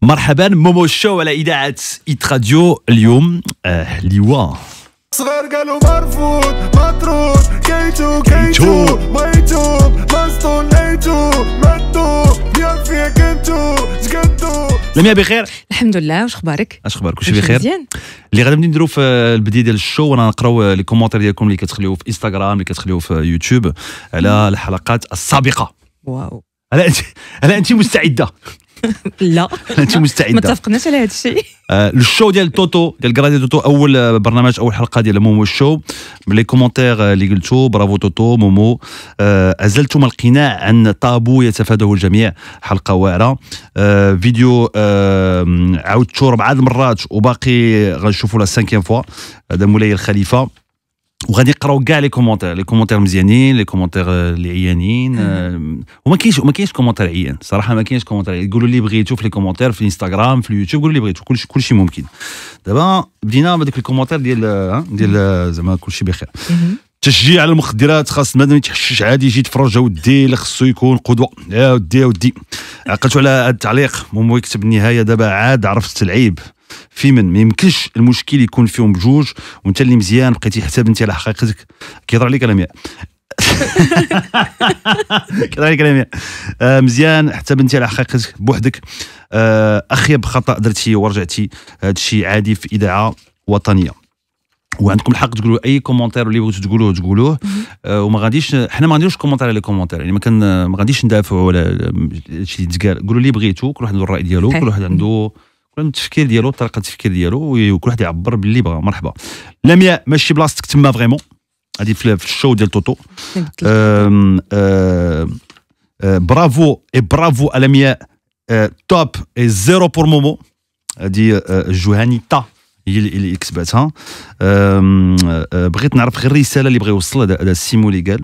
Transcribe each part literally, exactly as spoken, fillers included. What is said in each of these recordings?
مرحبا مومو شو على إذاعة إيت راديو. اليوم آه لواء صغار قالوا مرفوض مطرود كيتو كيتو ميتو مسطول نيتو مدو يا فيك انتو تقدو. لميا بخير الحمد لله. واش اخبارك؟ اش اخبارك؟ كلشي بخير؟ اللي غادي نديرو في البدايه ديال الشو وانا نقراو لي كومونتير ديالكم اللي كتخليوه في انستغرام اللي كتخليوه في يوتيوب على الحلقات السابقه. واو. هلا انت هلا انت مستعده؟ لا انت مستعده؟ ما اتفقناش على هذا الشيء. آه الشو ديال توتو ديال كرادي توتو اول برنامج اول حلقه ديال مومو شو من لي كومونتير اللي قلتو برافو توتو مومو. آه ازلتم القناع عن طابو يتفاداه الجميع. حلقه واعره. آه فيديو آه عاودتو ربعه المرات وباقي غنشوفوا لا سانكيام فوا. هذا مولاي الخليفه وغادي نقراو كاع لي كومونتير لي كومونتير مزيانين لي كومونتير اللي عيانين. أه وما كاينش ما كاينش كومونتير عيان صراحه ما كاينش كومونتير عيان. قولوا اللي بغيتو في لي كومونتير في الانستغرام في اليوتيوب قولوا اللي بغيتو كلشي كلشي ممكن. دابا بدينا بهذوك الكومونتير ديال ديال زعما كلشي بخير. تشجيع على المخدرات خاص بنادم يتحشش عادي يجي يتفرج ودي اللي خصو يكون قدوه. يا ودي يا ودي عقلتو على هذا التعليق مومو يكتب النهايه دابا عاد عرفت العيب في من ما يمكنش المشكل يكون فيهم بجوج وانت اللي مزيان بقيتي حتى بنتي على حقيقتك. كيهضر عليك لمياء كيهضر عليك لمياء. آه مزيان حتى بنتي على حقيقتك بوحدك. آه اخيب خطا درتي ورجعتي. هذا الشيء عادي في اذاعه وطنيه وعندكم الحق تقولوا اي كومونتير اللي بغيتوا تقولوه تقولوه. آه وما غاديش حنا ما غنديروش كومونتير على لي كومونتير يعني ما كان ما غاديش ندافعوا على شي اللي تقال. قولوا اللي بغيتوا كل واحد عنده الراي ديالو كل واحد عنده كل التفكير ديالو طريقه التفكير ديالو وكل واحد يعبر باللي بغا. مرحبا لمياء ماشي بلاصتك تما فريمون هذه في الشو ديال توتو. آم آم برافو اي برافو لمياء. توب اي زيرو بور مومو. هذه جوهانيتا هي اللي كتبتها. بغيت نعرف غير الرساله اللي بغى يوصل هذا السيمو اللي قال.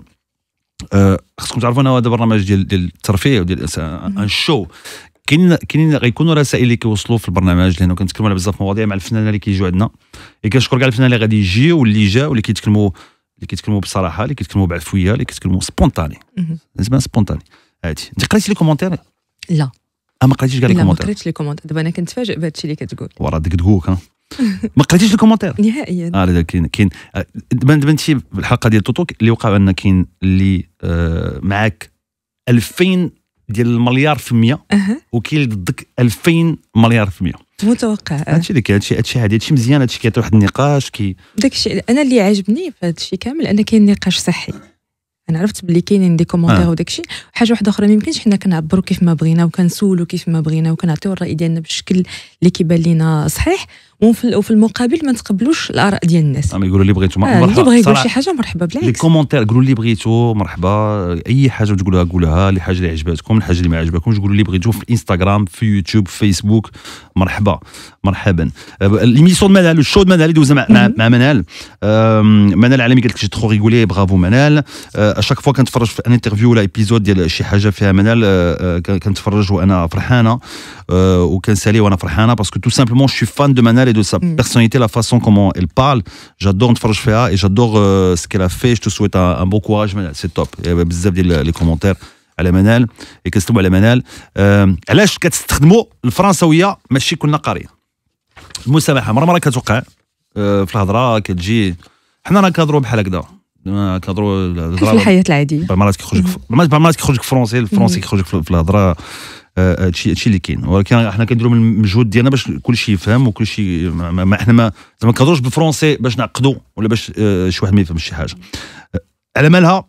خصكم تعرفوا انا هذا برنامج ديال ديال الترفيه وديال ان شو كاين كاينين غيكونوا رسائل اللي كيوصلوا في البرنامج لانه كنتكلموا على بزاف مواضيع مع الفنانين اللي كيجيو عندنا. كنشكر كاع الفنانين اللي غادي يجيو واللي جاو واللي كيتكلموا اللي كيتكلموا بصراحه اللي كيتكلموا بعفويه اللي كيتكلموا سبونتاني زعما سبونتاني. هادي انت قريتي لي كومونتير؟ لا ما قريتيش كاع لي لا ما كومونتير؟ قريتش لي كومونتير. دابا انا كنتفاجئ بهذا الشيء اللي كتقول. ورا ديك دقوك ها ما قريتيش لي كومونتير نهائيا. اه لا كاين كاين دابا انت في الحلقه ديال توتو اللي وقع ان كاين اللي آه معاك ألفين ديال المليار في المية أه. وكاين اللي ضدك ألفين مليار في المية. متوقع. هادشي اللي كاين هادشي هادشي عادي هادشي مزيان هادشي كيعطي واحد النقاش كي داك الشيء انا اللي عاجبني في هذا الشيء كامل ان كاين نقاش صحي. انا عرفت بلي كاينين دي كومونتير آه. وداك الشيء. حاجه واحده اخرى ما يمكنش حنا كنعبروا كيف ما بغينا وكنسولوا كيف ما بغينا وكنعطيو الراي ديالنا بالشكل اللي كيبان لينا صحيح وفي المقابل ما نتقبلوش الاراء ديال الناس. اما يقولوا اللي بغيتو آه اللي بغى يقول شي حاجه مرحبا بالعكس. لي كومونتير قولوا اللي بغيتو مرحبا. اي حاجه تقولوها قولوها. اللي حاجه اللي عجباتكم الحاجه اللي ما عجبكمش قولوا اللي بغيتو في الانستغرام في يوتيوب في فيسبوك. مرحبا مرحبا. ليميسيون دو منال الشو دو منال اللي دوزنا مع, مع, مع منال. منال العالمي قالت لك جي ترو ريغولي برافو منال. اشاك فوا كنتفرج في ان انترفيو ولا ايبيزود ديال شي حاجه فيها منال كنتفرج وانا فرحانه وكنسالي وانا فرحانه باسكو تو سامبلومون جو سوي فان دو منال اي دو سا personnalité, la façon comment elle parle, j'adore نتفرج فيها et j'adore euh, ce qu'elle a fait. Je te souhaite un, un bon courage Manal, c'est top. Il y a بزاف ديال لي كومونتير على منال كيكتبوا على منال. آه علاش كتستخدموا الفرنسويه ماشي كنا قاريين؟ المسامحه مره مره كتوقع آه في الهضره كتجي حنا راه كنهضروا بحال هكذا كنهضروا في الحياه العاديه بعض المرات كيخرج بعض المرات كيخرج فرونسي الفرونسي كيخرج في الهضره. هادشي هادشي اللي كاين ولكن حنا كنديروا من المجهود ديالنا باش كلشي يفهم وكلشي ما حنا ما زعما كنهضروش بالفرونسي باش نعقدوا ولا باش شي واحد ما يفهمش شي حاجه. على مالها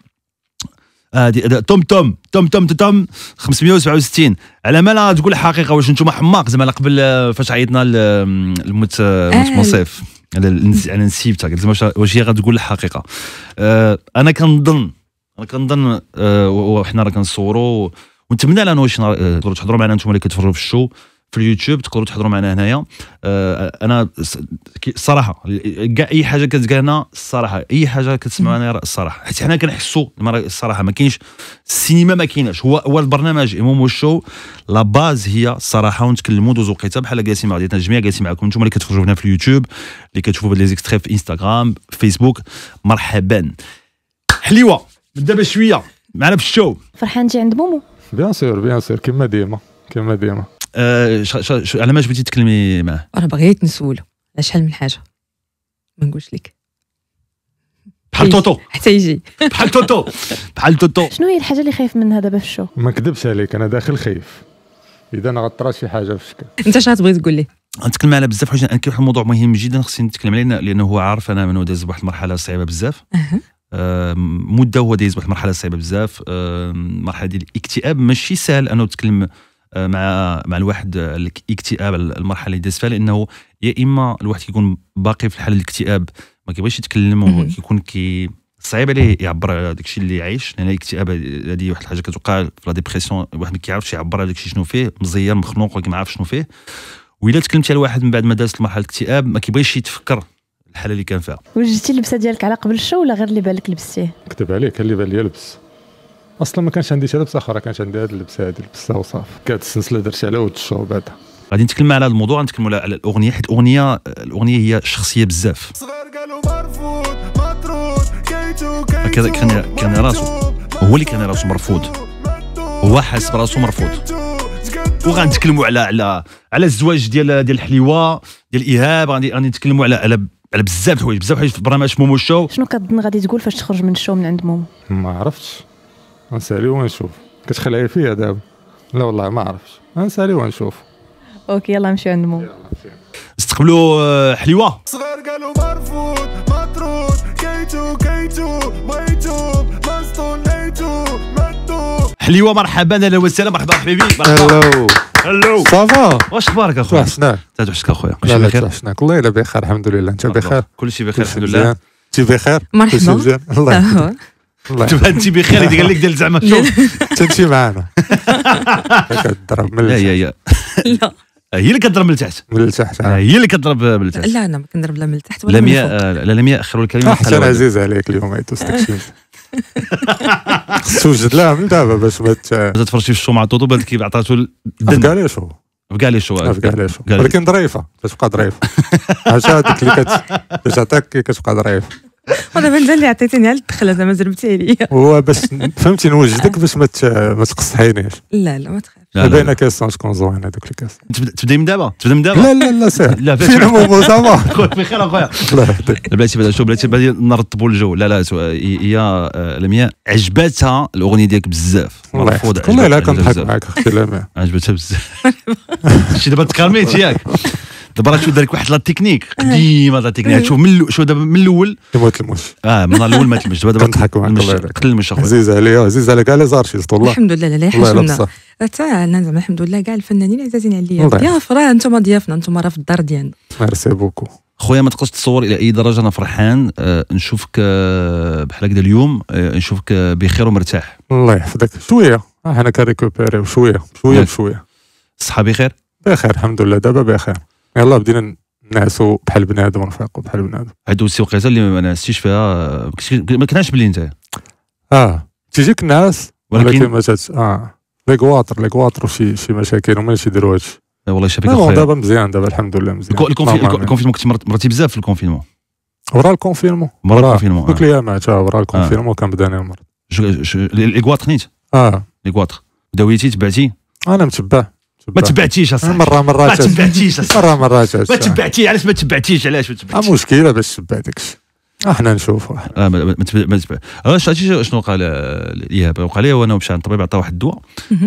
هادي توم توم توم توم توم خمسمية وسبعة وستين على مالها تقول الحقيقه. واش نتوما حماق زعما قبل فاش عيطنا المت المنصف على نسيبتها قلت لهم واش هي غتقول الحقيقه. انا كنظن انا كنظن وحنا راه كنصوروا ونتمنى لنا واش تقدروا تحضروا معنا انتم اللي كتفرجوا في الشو في اليوتيوب تقدروا تحضروا معنا هنايا. انا الصراحه كاع اي حاجه كتقال هنا الصراحه اي حاجه كتسمعوا هنا الصراحه حيت حنا كنحسوا الصراحه ما كاينش السينما ما كايناش. هو هو البرنامج مومو شو لا باز هي الصراحه ونتكلموا دوزو وقيته بحال جالسين مع بعضياتنا الجميع جالسين معكم انتم اللي كتفرجوا هنا في اليوتيوب اللي كتشوفوا لي زيكستري في انستغرام فيسبوك. مرحبا حليوه دابا شويه معنا في الشو. فرحان تجي عند مومو؟ بيان سور بيان سور كيما ديما كيما ديما. آه ش... ش... ش... على ما بغيتي تكلمي معاه؟ راه بغيت نسولو على شحال من حاجه ما نقولش لك بحال توتو حتى يجي بحال توتو بحال توتو. شنو هي الحاجه اللي خايف منها دابا في الشو؟ ما نكذبش عليك انا داخل خايف اذا انا غطرات شي حاجه في الشكل. انت شنو غتبغي تقول لي؟ غنتكلم على بزاف حوايج. كاين واحد الموضوع مهم جدا خصني نتكلم عليه لانه هو عارف انا منو داز بواحد المرحله صعيبه بزاف. أه. آه مده هو دايز بواحد المرحله صعيبه بزاف. آه مرحله ديال الاكتئاب ماشي سهل انه تتكلم آه مع مع الواحد الاكتئاب المرحله اللي داز فيها لانه يا اما الواحد كيكون باقي في الحاله الاكتئاب ما كيبغيش يتكلم وكيكون كي صعيب عليه يعبر على داك الشيء اللي عايش لان الاكتئاب هذه واحد الحاجه كتوقع في لا ديبرسيون. الواحد ما كيعرفش يعبر على داك الشيء شنو فيه مزير مخنوق وما عارف شنو فيه. وإلا تكلمتي على واحد من بعد ما داز مرحله الاكتئاب ما كيبغيش يتفكر الحاله اللي كان فيها. وجدتي اللبسه ديالك على قبل الشو ولا غير اللي بالك لبستيه؟ كتب عليك كان اللي بان لي لبس اصلا ما كانش عندي شي لبسه اخرى كانش عندي هذه اللبسه هذه لبستها وصافي. كانت السلسله درتي على ود الشو بعدا. غادي نتكلم على هذا الموضوع نتكلموا على الاغنيه حيت الاغنيه الاغنيه هي شخصيه بزاف. هكذا كان كان راسو هو اللي كان راسو مرفوض هو حاس براسو مرفوض. وغنتكلموا على على على الزواج ديال ديال الحليوه ديال ايهاب. غادي غادي نتكلموا على على على بزاف د الحوايج بزاف الحوايج في برنامج مومو شو. شنو كتظن غادي تقول فاش تخرج من الشو من عند مومو؟ ما عرفتش غنسالي ونشوف. كتخلعي فيا دابا؟ لا والله ما عرفتش غنسالي ونشوف. اوكي يلا نمشيو عند مومو. استقبلوا حليوه. صغار قالوا مرفوض مطرود كيتو كيتو ميتو مسطول نيتو مدو. حليوه مرحبا اهلا وسهلا مرحبا حبيبي مرحبا. هلو هلو صافا واش اخبارك اخويا؟ توحشناك توحشتك اخويا كلشي بخير؟ توحشناك والله الا بخير الحمد لله. انت بخير؟ كلشي بخير الحمد لله. انت بخير؟ مرحبا الله الله تبان انت بخير قال لك ديال زعما شوف تمشي معانا كتضرب من لا يا لا هي اللي كتضرب من التحت من التحت هي اللي كتضرب من التحت. لا انا ما كنضرب لا من التحت ولا من لمياء الفوق. لا لمياء اخروا الكلمه. حتى انا عزيز عليك اليوم عيطوس داكشي خصو توجد لها من دابا باش ما تفرجي في الشو مع طوطو بان كي عطاتو الدن. بقى لي شو بقى لي شو بقى لي شو ولكن ظريفه كتبقى ظريفه. عرفت هذيك اللي باش عطاك كتبقى ظريفه. وانا بان اللي عطيتيني على الدخله زعما زربتي عليا. هو باش فهمتي نوجدك باش ما ما تقصحينيش. لا لا ما تخافش. باينه كيسون شكون زوين هذوك الكاس. تبداي من دابا تبدا من دابا. لا لا لا سير لا فين مومو صافا خويا بخير اخويا. الله يهديك. بلاتي بدا شو بلاتي بدا نرطبوا الجو. لا لا هي لمياء عجباتها الاغنيه ديالك بزاف مرفوضه. والله الا كنضحك معاك اختي لمياء عجبتها بزاف. شتي دابا تكرميت ياك دابا راه شو دار لك واحد لا تكنيك قديمه لا تكنيك. شوف من شو دابا من الاول ما تلموش. اه من الاول ما تلمش دابا دابا كنضحك معاك الله يبارك. تلمش اخويا عزيز عليا عزيز على كاع لي زارتيست والله الحمد لله لا والله يحشمنا بصح. حتى انا زعما الحمد لله كاع الفنانين عزازين عليا. والله. ضياف راه انتم ضيافنا انتم راه في الدار ديالنا. ميرسي بوكو خويا. ما تقدرش تصور الى اي درجه انا فرحان آه نشوفك آه بحال هكذا اليوم آه نشوفك آه بخير ومرتاح. الله يحفظك. شويه حنا كريكوبيريو شويه شويه بشويه. الصحه بخير؟ بخير الحمد لله دابا بخير. يلا بدينا نعسوا بحال بنادم ونفيقوا بحال بنادم. هادو السي وقيته اللي ما نعستيش فيها ما كناش بلي انت اه تيجيك الناس ولكن ما جاتش. اه لي كواطر لي كواطر وشي شي مشاكل وما يديروا هادشي. والله شافيك لا اخويا. دابا مزيان دابا الحمد لله مزيان. الكونفينمون كنت مرتي بزاف في الكونفينمون. ورا الكونفينمون ورا الكونفينمون دوك الايامات ورا الكونفينمون كنبدا انا مرض. لي كواطر نيت اه لي كواطر داويتي تبعتي. انا متبع ما تبعتيش اصاحبي. مره مرات ما تبعتيش مره مرات ما تبعتي. علاش ما تبعتيش علاش ما تبعتيش؟ مشكله باش تبع داكشي. احنا نشوفوا اه ما تبع ما تبع. واش عرفتي شنو وقع ايهاب؟ وقع لي وانا مشى عند الطبيب عطاه واحد الدواء.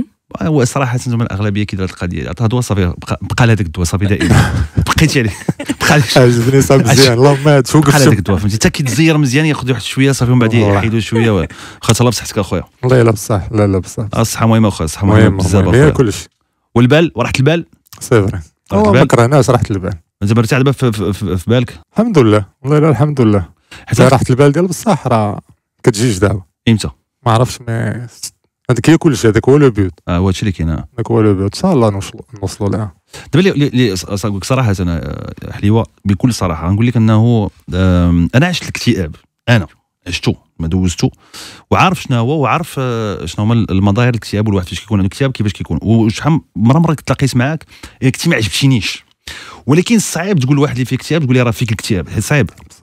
هو صراحه انتم الاغلبيه كي دارت القضيه عطاه دواء صافي بقى لهذاك الدواء صافي دائما بقيتي عليه بقى لك. عجبني صافي مزيان اللهم هاد فوق بقى لهذاك الدواء فهمتي حتى كيتزير مزيان ياخذ واحد شويه صافي ومن بعد يحيدو شويه واخا الله بصحتك اخويا. الله يلا بصح. لا لا بصح الصحه مهمه اخويا. الصحه مهمه بزاف اخويا كلشي. والبال وراحت البال سي فري. ما كرهناش راحت البال. انت مرتاح دابا في, في, في, في بالك؟ الحمد لله والله لا الحمد لله. حتى راحت البال ديال بصح راه كتجيش دابا. امتى؟ ما عرفتش ما هذاك هي كلشي هذاك هو لو بيوت. اه هو هادشي اللي كاين. هذاك هو لو بيوت ان شاء الله نوصلوا لها. دابا اللي لك صراحه انا حليوه بكل صراحه نقول لك انه انا عشت الاكتئاب. انا عشتو ما دوزتو وعارف شنو هو وعارف شنو هما المظاهر الاكتئاب والواحد فاش كيكون عنده اكتئاب كيفاش كيكون. وشحال مره مره تلاقيت معاك كنتي ما عجبتينيش ولكن صعيب تقول لواحد اللي فيه اكتئاب تقول لي راه فيك الاكتئاب حيت صعيب. صح.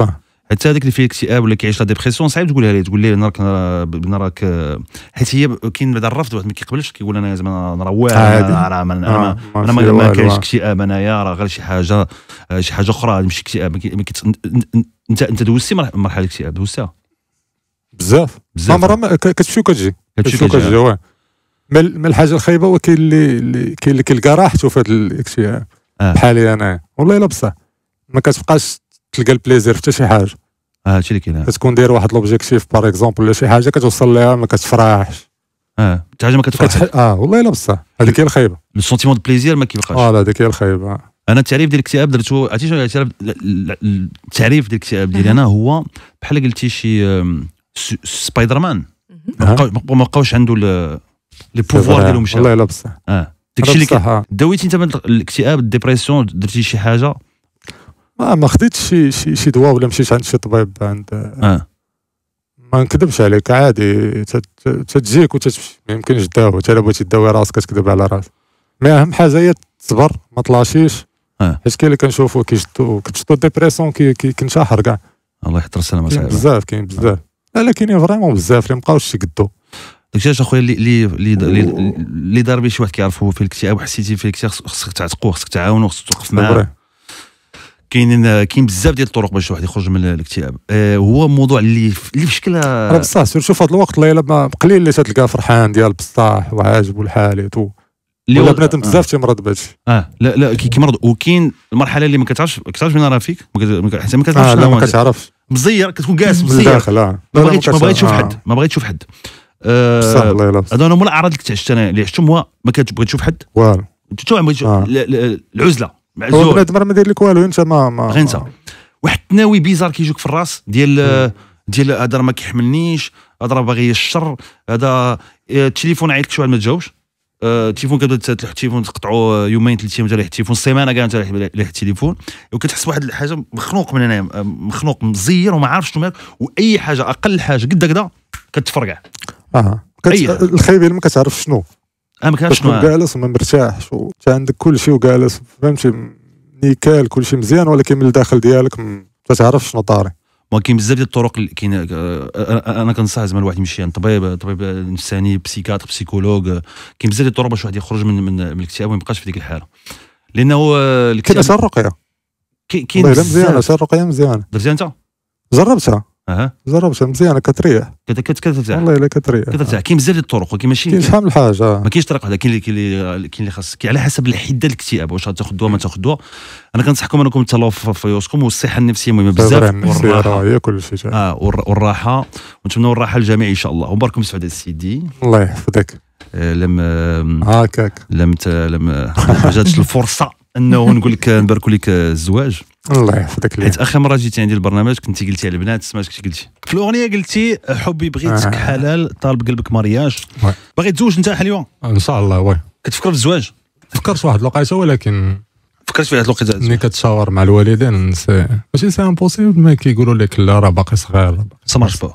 حتى هذاك اللي فيه اكتئاب ولا كيعيش لا ديبرسيون صعيب تقولها ليه، تقول ليه انا راك انا راك حيت هي كاين بعدا الرفض، واحد ما كيقبلش كيقول انا زعما انا راه واعر انا ما انا ما ما ما كاينش اكتئاب انايا، راه غير شي حاجه شي حاجه اخرى، هذا ماشي اكتئاب. انت انت دوزتي مرحله الاكتئاب دوزتها بزاف بزاف مره كتمشي وكتجي كتمشي وكتجي واه. من الحاجه الخايبه هو كاين اللي كاين اللي كيلقى راحته في هذا الاكتئاب بحالي انا والله الا بصح ما كتبقاش تلقى البليزير في حتى شي حاجه. اه هادشي اللي كاين. كتكون داير واحد لوبجيكتيف باغ اكزومبل ولا شي حاجه كتوصل ليها ما كتفرحش. اه حتى حاجه ما كتفرحش. اه والله الا بصح هذيك هي الخايبه. لو سونتيمون دو بليزير ما كيبقاش. اه لا هذيك هي الخايبه. انا التعريف ديال الاكتئاب درتو، عرفتي شنو التعريف ديال الاكتئاب ديالي انا؟ هو بحال قلتي شي سبايدر مان ما بقاوش عنده لي بوفوار ديالو مشى. والله الا بصح. اه داكشي اللي داويتي انت من الاكتئاب الديبرسيون، درتي شي حاجه؟ ما ما خديتش شي شي شي دواء ولا مشيت عند شي طبيب عند اه ما نكذبش عليك عادي تتجيك وتتمشي، ما يمكنش تداوي حتى الا بغيتي تداوي راسك كتكذب على راسك. مي اهم حاجه هي تصبر ما طلاشيش. اه حيت كاين اللي كنشوفو كيشدو كتشدو الديبرسيون كينتحر كاع. الله يحضر السلامه صاحبي. بزاف كاين بزاف. لا لا كاينين فريمون بزاف اللي مابقاوش يقدو. داكشي علاش اخويا اللي اللي اللي دار بيه شي واحد كيعرفو في الاكتئاب وحسيتي فيه الاكتئاب خصك تعتقوه، خصك تعاونو، خصك توقف معاه. كاينين كاين بزاف ديال الطرق باش واحد يخرج من الاكتئاب. آه هو موضوع اللي اللي في شكل راه بصح سيرتو في هذا الوقت الله الا قليل اللي تلقاه فرحان ديال بصح وعاجبو الحال تو اللي هو بنادم بزاف تيمرض بهادشي. اه لا لا كيمرض. وكاين المرحله اللي ما كتعرفش كتعرفش فين راه فيك حتى ما كتعرفش. آه لا ما كتعرفش مزير كتكون جالس مزير داخل. اه ما بغيتش ما بغيتش تشوف حد ما بغيتش تشوف حد. بصح الله يلا. هذا هما الاعراض اللي عشت انا اللي عشتهم، هو ما كتبغي تشوف حد والو انت ما بغيتش العزله معزول. هو بنادم ما داير لك والو انت ما ما غير انت واحد التناوي بيزار كيجوك في الراس ديال ديال هذا راه ما كيحملنيش، هذا راه باغي الشر، هذا التليفون عيط لك شي واحد ما تجاوبش، التليفون كتبدا تلوح التليفون تقطعوا يومين ثلاث ايام تريح التليفون، السيمانه كاع تريح التليفون، وكتحس بواحد الحاجه مخنوق من هنايا، مخنوق مزير وما عارفش شنو مالك، واي حاجه اقل حاجه قد هكذا كتفرقع. اه الخايب ما كتعرف شنو. اه ما كانش شنو جالس وما مرتاحش وانت عندك كل شيء وجالس فهمتي نيكال كل شيء مزيان، ولكن من الداخل ديالك ما تعرفش شنو طاري. ما كاين بزاف ديال الطرق اللي كاين. انا كنصح زعما الواحد يمشي عند طبيب طبيب نفساني بسيكاتر بسيكولوج. كاين بزاف ديال الطرق باش واحد يخرج من من, من الاكتئاب وما يبقاش في ديك الحاله، لانه كاين اش الرقيه كاين مزيانه. اش الرقيه مزيانه درتيها انت؟ جربتها. اها جربتها مزيانه كتريح كترتاح والله الا كتريح كترتاح. كاين بزاف ديال الطرق ولكن ماشي كاين شحال من حاجه، ما كاينش طريقه واحده. كاين اللي كاين اللي خاص على حسب الحده الاكتئاب، واش غتاخذ دواء ما تاخذ دواء. انا كنصحكم انكم تهلاو في راسكم، والصحه النفسيه مهمه بزاف، والراحه هي كل شيء. اه والراحه، ونتمنوا الراحه للجميع ان شاء الله. وباركم سعود السيدي الله يحفظك. آه لم هاكاك لم لم ما جاتش الفرصه انه نقول لك نبارك لك الزواج. الله يحفظك. حيت اخر مره جيتي عندي البرنامج كنتي قلتي على البنات، سمعت كنتي قلتي في الاغنيه قلتي حبي بغيتك آه. حلال طالب قلبك مرياج. باغي تزوج انت حليوه ان شاء الله؟ وي كتفكر في الزواج؟ فكرت واحد الوقيته ولكن فكرت في هاد الوقيته ملي كتشاور مع الوالدين ماشي سي امبوسيبل، ما كيقولوا لك لا راه باقي صغير سمارش با.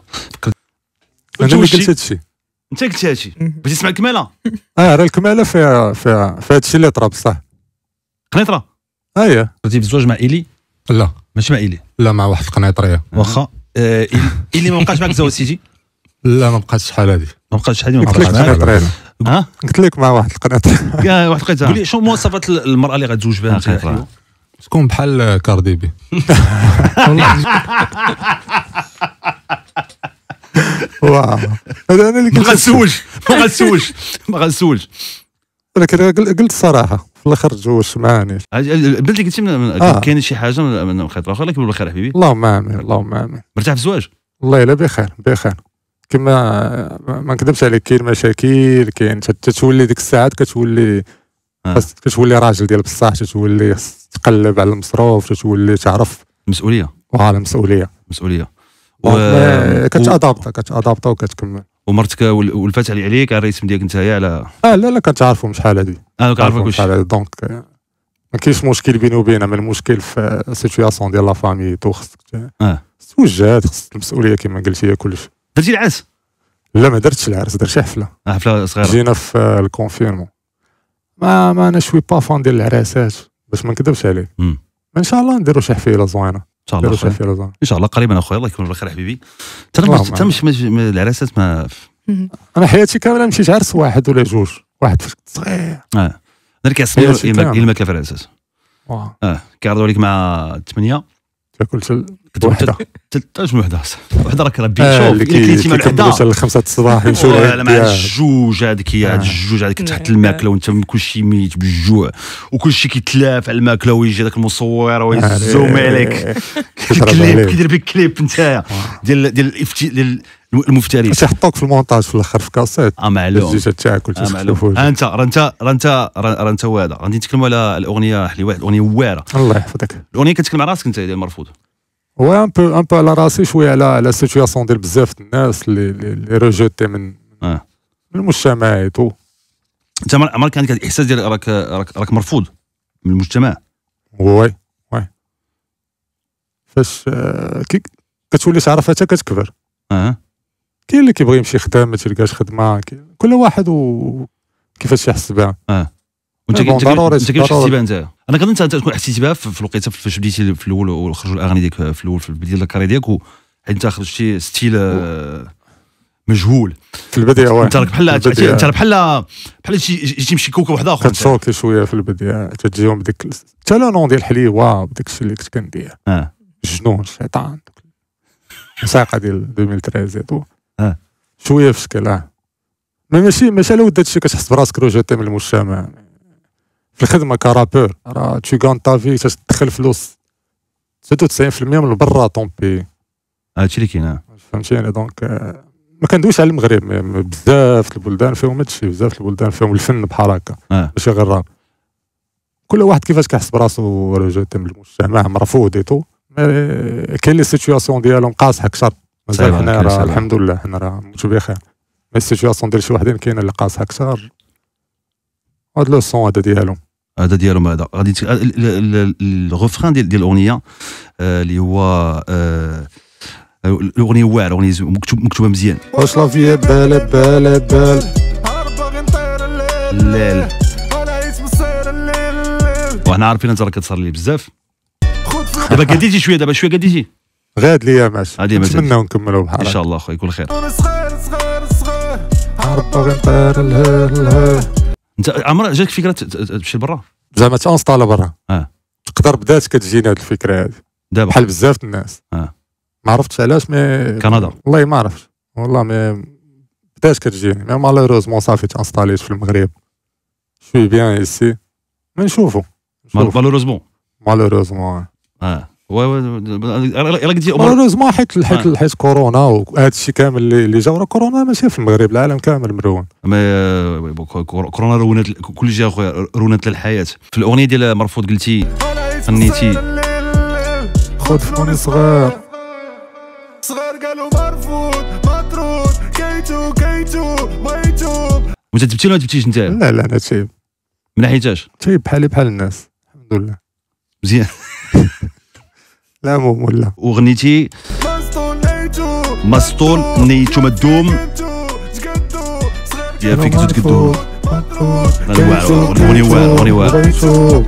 انا اللي قلت هادشي، انت قلتي هادشي باش تسمع الكماله. اه راه الكماله فيها فيها فيها هادشي اللي طرا بصح قنيطره. اه هي درتي في الزواج مع ايلي؟ لا ماشي مع ايلي، لا مع واحد القنيطريه. واخا آه ايلي ما بقاش معك تزوج سيتي؟ لا ما بقاتش شحال هادي، ما بقاش شحال ما قلت لك بقاش. ها قلت لك مع واحد القنيطره. يا واحد القنيطره. قول لي شنو مواصفات المراه اللي غتزوج بها انت؟ تكون بحال كاردي بي. واو هذا انا اللي ما غنسولش ما غنسولش ما غنسولش ولكن قلت الصراحه في الاخر تزوجت معاني. البنت اللي قلتي آه. كاين شي حاجه من خيط اخر، لكن بالخير حبيبي. اللهم امين اللهم امين. مرتاح في الزواج؟ والله الا بخير بخير. كما ما نكذبش عليك كاين مشاكل، كاين تتولي ديك الساعات كتولي آه. كتولي راجل ديال بصح، تتولي تقلب على المصروف، تتولي تعرف مسؤوليه. وعلى مسؤوليه مسؤوليه و... كتادابطا كتادابطا وكتكمل. ومرتك ولفات علي عليك على الريتم ديالك نتايا على اه لا لا كتعرفهم شحال هادي. اه كنعرفوا شحال هادي دونك ما كاينش مشكل بيني وبينها، من المشكل في السيتوياسيون ديال لا فامي تو خصك اه توجهات، خص المسؤوليه كما قلتي هي كلشي. درتي العرس؟ لا ما درتش العرس، درت شي حفله. اه حفله صغيره. جينا في الكونفيرمون. ما ما انا شوي با فان ديال العراسات باش ما نكذبش عليك. امم ان شاء الله نديرو شي حفيله زوينه. شاء الله ان شاء الله قريبا اخويا. الله يكون بخير حبيبي. انت مش العراسات ما انا حياتي كامله مشيت عرس واحد ولا جوج، واحد صغير. اه درك عصير الماكله في العراسات. اه كيعرضوا عليك مع ثمانيه تاكل وحده تاش وحده وحده راك ربي شوف اللي كليتي مع الوحده حتى الخمسة الصباح يمشيو لا مع الجوج هذيك هي الجوج هذيك تحت الماكله وانت كلشي ميت بالجوع وكلشي كيتلاف على الماكله ويجي هذاك المصور ويزوم عليك كليب كيدير بك كليب نتايا ديال ديال ديال المفترين تيحطوك في المونتاج في الاخر في كاسيت. اه معلوم جيت تاكل تشوفوا انت راه انت راه انت راه انت هذا غادي نتكلموا على الاغنيه حلي واحد الاغنيه واعره. الله يحفظك. الاغنيه كتكلم على راسك انت ديال مرفوض. هو ان بو ان بو على راسي شويه على على سيتوياسيون ديال بزاف الناس اللي اللي روجوتي من اه من المجتمع ايتو. انت عمرك عندك الاحساس ديال راك راك راك مرفوض من المجتمع؟ وي وي فاش كي كتولي تعرف حتى كتكبر. اه كاين اللي كيبغي يمشي يخدم ما تلقاش خدمه، كل واحد وكيفاش يحس بها. اه وانت انت كيفاش حسيتي بها انت؟ انا كنظن انت تكون حسيتي بها في الوقيته فاش بديتي في الاول وخرجوا الاغاني ديالك في الاول في البدايه الكاري ديالك، حيت انت خرجتي ستيل مجهول في البدايه. واه انت راك بحال انت بحال بحال جيتي مشي كوكب واحد اخر. كتشوكي شويه في البدايه تجيهم بديك حتى لو نون ديال الحليوه بداك الشيء اللي كنت كندير. اه الجنون الشيطان الموسيقى ديال ألفين وثلاثة اه شويه في شكل. اه ماشي ماشي على ود هادشي كتحس براسك روجيتي من المجتمع في الخدمه كرابور. راه تو غان تا في تدخل فلوس ستة وتسعين بالمية من برا طومبي. هادشي اللي كاين. فهمتيني دونك ما كندويش على المغرب، بزاف البلدان فيهم هادشي، بزاف البلدان فيهم الفن بحال هكا ماشي غير الراب. كل واحد كيفاش كيحس براسو روجيتي من المجتمع مرفوض ايتو. كاين لي سيتوياسيون ديالهم قاصحه اكثر. مازال حنا راه الحمد لله حنا راه موت بخير. مي السيتوياسيون ديال شي وحدين كاينه اللي قاصحه اكثر. هاد لو سون هذا ديالهم هذا ديالهم هذا غادي الغوفران ديال ديال الاغنيه اللي هو الاغنيه واعره، الاغنيه مكتوبه مزيان. واش لا في بال بال بال الليل وحنا عارفين انت راه كتصار لي بزاف. دابا قديتي شويه دابا شويه قديتي غاد ليا ماشي غادي نتمناو نكملوا بحال ان شاء الله اخويا يكون خير. انت عمرك جاتك فكره تمشي لبرا زعما تانستالا برا؟ اه تقدر بدات كتجيني هاد الفكره هادي دابا بحال بزاف الناس. اه ما عرفتش علاش مي كندا والله ما عرفتش والله مي بدات كتجيني مي مالوروزمون صافي تانستاليت في المغرب شوي بيان ايسي ما نشوفو مالوروزمون مالوروزمون اه الا قلتي مالوروزمون حيت حيت حيت كورونا وهذا الشيء كامل اللي اللي جا ورا كورونا ماشي في المغرب العالم كامل مرون. كورونا رونت كل جهه اخويا رونت للحياه. في الاغنيه ديال مرفوض قلتي غنيتي خذ فوني صغار صغار قالوا مرفوض مطرود كيتو كيتو ميتو. وانت تبتي ولا ما تبتيش انت؟ لا لا انا تيب من ناحيتاش تيب بحالي بحال الناس الحمد لله مزيان. لا مو ولا وغنيتي مسطول نيتو مدوم يا فيك تقدو اغنيه واعره اغنيه واعره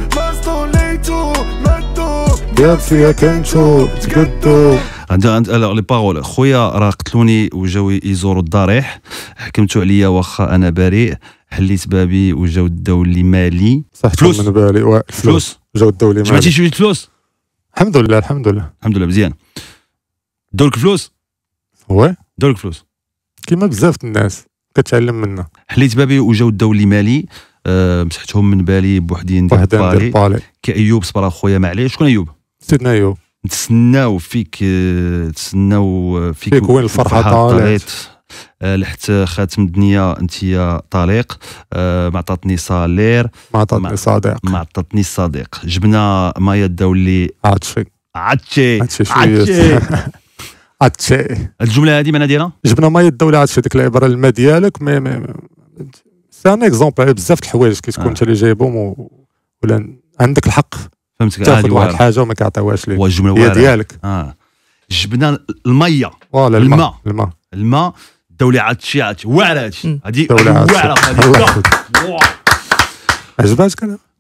يا فيا كنتو تقدو. عندها لي بارول خويا راه قتلوني وجاو يزوروا الضريح، حكمتوا عليا واخا انا بريء، حليت بابي وجاو داو لي مالي فلوس من بالي فلوس جاو داو لي مالي. جمعتي شويه فلوس الحمد لله الحمد لله الحمد لله مزيان. داولك فلوس وي داولك فلوس كيما بزاف الناس كتعلم منا. حليت بابي وجاو داو لي مالي أه مسحتهم من بالي بوحدين ديال بالي كايوب صبر اخويا معليش. شكون ايوب؟ سيدنا ايوب. نتسناو فيك تسناو فيك فيك وين الفرحه طالت لحت خاتم الدنيا انت طليق أه ما عطاتني صالير ما عطاتني صديق ما عطاتني صديق. جبنا مايا داو لي عطشي عطشي عطشي عطشي. الجمله هذه معناها ديالها جبنا مايا داو لي عطشي. ديك العباره الماء ديالك مي مي سي ان اكزومبل بزاف د الحوايج كتكون انت اللي جايبهم ولا عندك الحق فهمتك تاخذ واحد الحاجه وما كيعطيوهاش ليك الجمله هي ديالك. اه جبنا الميه فوالا الماء الماء الماء داو لي عطشي عطشي واعره هادشي هادي واعره واعره عجباتك انا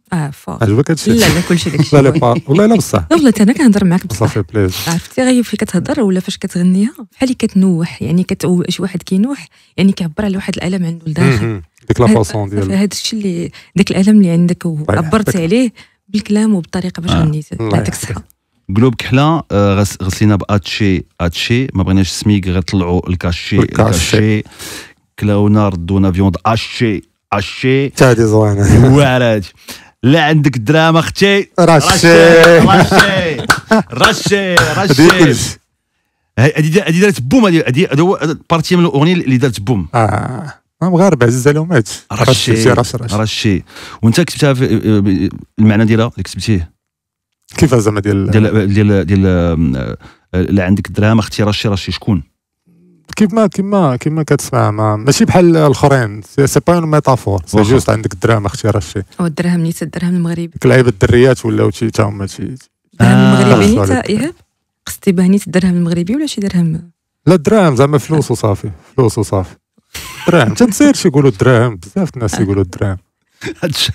اه فور عجبك هادشي؟ لا لا كلشي داكشي لا لا با والله لا بصح والله انا كنهضر معاك بصح صافي بليز. عرفتي غير فين كتهضر ولا فاش كتغنيها بحال اللي كتنوح يعني كت شي واحد كينوح يعني كيعبر على واحد الالم عنده لداخل ديك لا فاصون ديال هذا الشيء اللي داك الالم اللي عندك وعبرت عليه بالكلام وبالطريقه باش غنيت. يعطيك الصحه. قلوب كحله غسلينا باتشي اتشي ما بغيناش السميك غير طلعوا الكاشي الكاشي كلاونا ردونا فيوند اشي اشي تا هادي زوينه واعره. لا عندك دراهم اختي رشي رشي رشي رشي. هادي هادي دارت بوم. هادي هذا هو بارتي من الاغنيه اللي دارت بوم. اه مغاربه عزيز عليهم هادشي. رشي رشي. وانت كتبتها في المعنى ديالها اللي كتبتيه كيف زعما ديال ديال ديال ديال لا عندك دراهم اختي رشي رشي شكون؟ كيما كيما كيما كتسمع ما ماشي بحال الاخرين سي با اون ميتافور سي جوست عندك الدراهم اختي رشي. او الدراهم نيت الدراهم المغربي كلاعيبه الدريات ولاو شي تا هما شي الدراهم المغربي نيت ايهاب قصدي باه نيت الدرهم المغربي ولا شي درهم؟ لا الدراهم زعما فلوس وصافي فلوس وصافي دراهم حتى نسيرش يقولوا الدراهم بزاف الناس يقولوا الدراهم. هادشي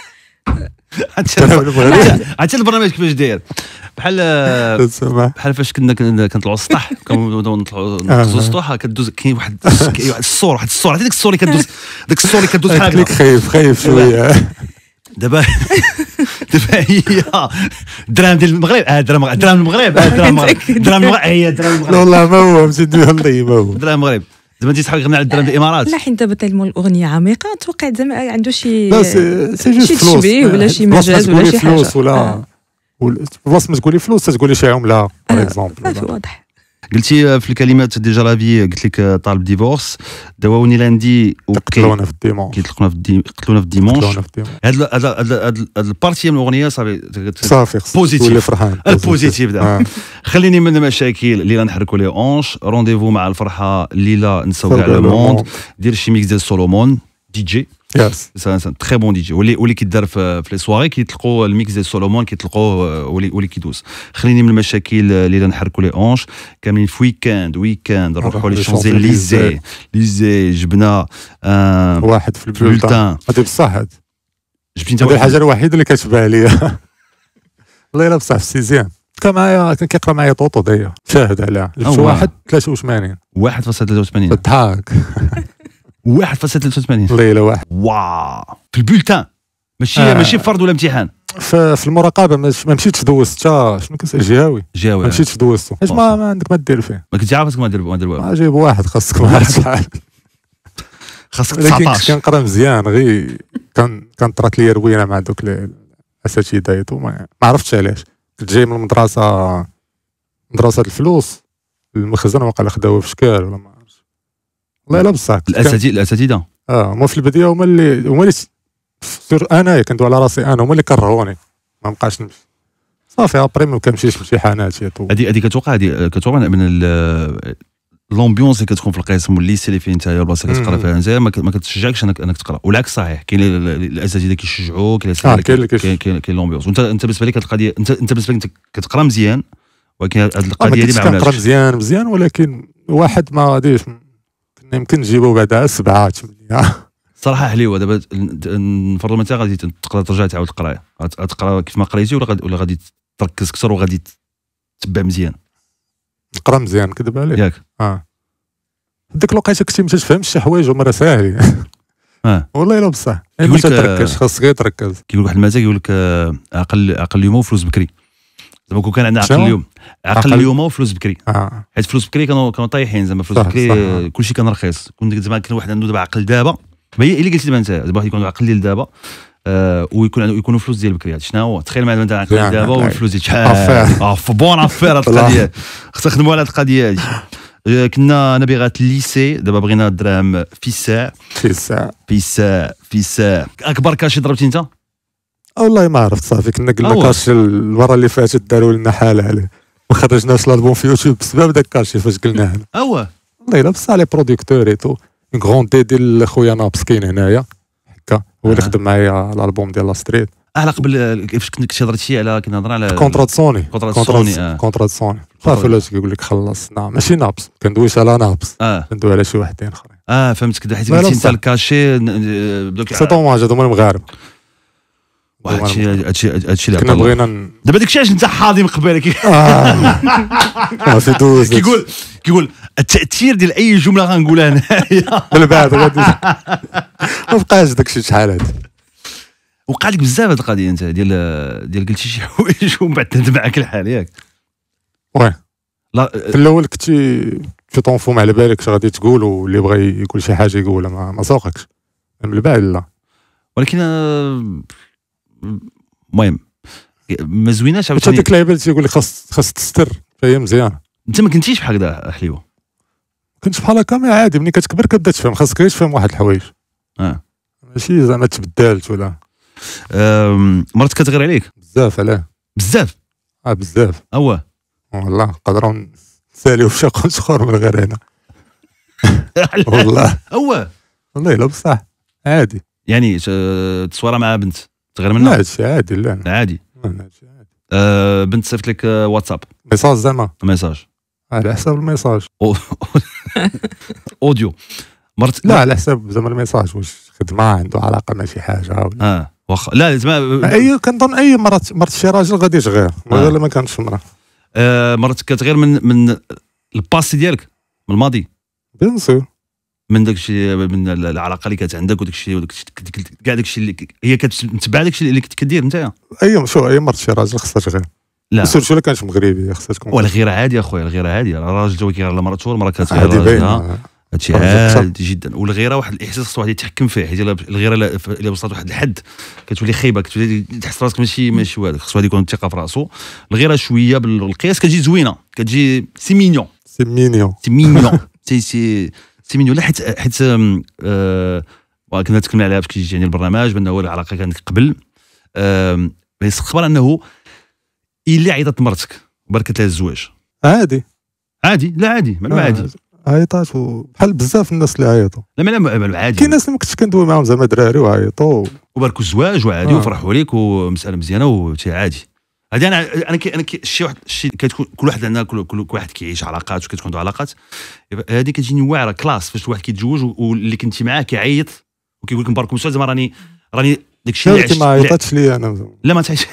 هادشي البرنامج كيفاش داير بحال بحال فاش كنا كنطلعوا السطح كنبداو نطلعوا نقصوا السطوحه كدوز كاين واحد كاين واحد الصور واحد الصور عرفتي ديك الصور اللي كدوز ديك الصور اللي كدوز بحال هكا خايف خايف شويه دابا دابا هي الدراهم ديال المغرب اه دراهم دراهم المغرب اه دراهم المغرب دراهم المغرب هي دراهم المغرب. لا والله ما هو مزيد والله ما هو دراهم المغرب. زعما انت صحابك غنى على الدراهم الامارات. لا حيت دابا تلمو الاغنيه عميقه توقع زعما عنده شي لا سي سي جوست شي فلوس تشبيه ولا شي مجاز ولا شي حاجه فلوس ولا بلاص ما تقولي فلوس تقولي شي عمله باغ اكزومبل. واضح. قلتي في الكلمات ديجا لافي قلت لك طالب ديفورس دواوني لاندي وقتلونا في الديمونش كيطلقونا في الدي قتلونا في الديمونش. هاد هاد هاد البارتي من الاغنيه صافي صافي بوزيتيف ولا فرحان البوزيتيف دا. خليني من المشاكل اللي غنحركوا لي اونش رونديفو مع الفرحه الليله نساو كاع لو موند. دير شي ميكس ديال سولومون دي جي يس سان سان تري بون دي جي واللي واللي كيدار في لي سواري كيطلقوا الميكس ديال سولومون كيطلقوه واللي واللي كيدوز. خليني من المشاكل اللي نحركوا لي اونش كاملين في ويكاند ويكاند نروحوا لي شونزيليزي ليزي جبنا آه واحد في البلوتان. هذا بصح هذا جبتي انت هذه الحاجه الوحيده اللي كتبان ليا والله الا بصح في السيزيام كان معايا كان كيقرا معايا طوطو دايا شاهد عليها جبت واحد ثلاثة وثمانين واحد فاصلة ثلاثة وثمانين الضحك واحد فاصلة ثلاثة وثمانين والله الا واحد. واو في البلتان ماشي آه. ماشي فرض ولا امتحان. في, في المراقبه ما مشيتش دوزت حتى شنو كنسال جهوي جهوي ما مشيتش دوزتو حيت ما, ما عندك ما دير فيه ما كنتي عارف ما دير ما دير والو. جايب واحد خاصك واحد شحال خاصك تسعطاش. كنقرا مزيان غير كان كانت طرات لي روينه مع دوك الاساتذه ما عرفتش علاش. كنت جاي من المدرسه مدرسه الفلوس المخزن وقع خداوه في شكال ولا ما عرفتش والله الا بصح. الاساتذه الاساتذه اه هما في البدايه هما اللي هما اللي سير انا كندوي على راسي انا هما اللي كرهوني ما بقاش نمشي صافي ابري ما كنمشيش امتحانات. هذه هذه كتوقع هذه كتوقع من لومبيونس اللي كتكون في القسم والليسي اللي فيه انت البلاصه كتقرا فيها مزيان ما كتشجعكش انك انك تقرا والعكس صحيح. كاين الاساتذه كيشجعوك كاين كاين كاين لومبيونس. وانت انت بالنسبه لك القضيه انت انت بالنسبه لك كتقرا مزيان ولكن هذه القضيه اللي ما عملهاش. كنقرا مزيان مزيان ولكن واحد ما غاديش كنا يمكن نجيبو بعدا سبعة ثمانية صراحه حليوه. دابا نفرضوا انت غادي تقدر ترجع تعاود القرايه غتقرا كيف ما قريتي ولا غادي ولا غادي تركز اكثر وغادي تتبع مزيان. نقرا مزيان كذب عليك ياك اه ديك الوقيته كنتي ما تفهمش شي حوايج وما راه ساهل اه والله الا بصح ما تركز خاصك غير تركز. كيقول واحد المثل كيقول لك عقل عقل اليوم وفلوس بكري. زعما كون كان عندنا عقل اليوم عقل اليوم وفلوس بكري اه حيت فلوس بكري كانوا كانوا طايحين زعما فلوس بكري كلشي كان رخيص. كنت زعما كان واحد عنده دابا عقل دابا هي اللي قلتي دابا انت دابا يكون عقل ديال دابا آه ويكون عنده يكونوا فلوس ديال بكري. شنو هو تخيل معايا انت عقل دابا والفلوس ديال شحال اه في بون افير هاد القضيه خصنا نخدموا على هاد القضيه هادي. كنا نبغات الليسي دابا بغينا الدراهم في الساع في الساع في الساع في الساع. اكبر كاشي ضربتي انت؟ والله ما عرفت صافي كنا قلنا كاشي المره اللي فاتت داروا لنا حاله عليه ما خرجناش الالبوم في يوتيوب بسبب داك كاشي فاش قلناه. هو والله الا بصح لي بروديكتور اي تو اون غون دي ديال خويا نابس كاين هنايا هكا هو اللي خدم معايا الالبوم ديال لا ستريت. اه قبل كيفاش كنت هضرت شي على كنا نهضر على كونترات سوني كونترات سوني كونترات سوني صافي ولا كيقول لك خلصنا ماشي نابس كندويش على نابس اه كندوي على شي وحدين اخرين. اه فهمتك حيت قلتي انت الكاشي بدوك سي دوماج هذوما المغاربه واحد الشيء هادشي هادشي اللي كنا عطا بغينا ن- دابا داكشي علاش انت حاضي من قبل كي- اه في دوز كيقول كيقول التاثير ديال اي جمله غنقولها هنايا. من بعد غادي ما بقاش داكشي شحال هادي. وقع لك بزاف هاد القضيه انت ديال ديال قلتي شي حوايج ومن بعد تندم معاك الحال ياك. وي لا في الاول كنتي في طونفوم على بالك اش غادي تقول، واللي بغى يقول شي حاجه يقولها ما, ما سوقكش. من بعد لا ولكن آه، المهم ما زويناش باش عاوتاني. هذيك اللعيبه اللي تيقول لك خاص خاص تستر فهي مزيانه. انت ما كنتيش بحال هكذا حليوه. كنت بحال هكا مي عادي، ملي كتكبر كتبدا تفهم، خاصك غير تفهم واحد الحوايج اه ماشي زعما تبدلت ولا آم، مرات كتغير عليك بزاف. علاه بزاف. اه بزاف اوا والله نقدروا نساليو في شق سخور من غير هنا والله اوا والله الا بصح عادي. يعني ت- تصويره مع بنت تغير لا منها هادشي عادي. لا عادي. هادشي عادي. آه، بنت صيفط لك آه، واتساب ميساج زعما ميساج على حساب الميساج. أو- اوديو مرت لا على حساب زعما الميساج، واش خدمه عنده علاقه مع شي حاجه ولا اه واخا لا زعما اي. كنظن اي مرات مرات شي راجل غادي تغير آه. ولا ما كانش مراه. آه، مرات كتغير من من الباسي ديالك من الماضي، بيان سور من داك الشيء، من العلاقه اللي كانت عندك وداك الشيء وداك الشيء كاع داك الشيء اللي هي كتتبع داك الشيء اللي كنت كدير نتايا. اي شو اي مرات شي راجل خصها تغير. لا سيرتو الا كانت مغربي خصها تكون ولا غير عادي اخويا، الغيره عادي. الراجل تو كيغير على مراته والمراه كتغير عادي على باين. راجلها. هادشي راجل عادي جدا. والغيره واحد الاحساس خصو واحد يتحكم فيه، حيت إلا الغيره لا- الا وصلت واحد الحد كتولي خايبه، كتولي تحس راسك ماشي ماشي هذاك. خصو واحد يكون الثقه في راسو. الغيره شويه بالقياس كتجي زوينه، كتجي سي مينيون سي مينيون. سي مينيون سي سي سي مينيون. لا حيت حيت آم، آه، كنا نتكلم عليها باش كيجي يعني البرنامج بان هو العلاقه كانت قبل. آم، بس خبر انه اللي عيطت مرتك وباركت لها الزواج عادي عادي. لا عادي معلومه عادي. عيطات بحال بزاف الناس اللي عيطوا. لا ما لا عادي. كاين ناس اللي ما كنتش كندوي معاهم زعما دراري وعيطوا وباركوا الزواج وعادي آه. وفرحوا لك ومساله مزيانه وشي عادي. هذه انا انا كي انا كي شي واحد شي كتكون كل واحد عندنا كل, كل واحد كيعيش علاقات وكتكون عنده علاقات. هذه كتجيني واعره كلاس فاش الواحد كيتزوج واللي كنتي معاه كيعيط وكيقول لك مبارك مسعود زعما راني راني داكشي اللي عشت. ما عيطاتش ليا انا. لا ما تعيش.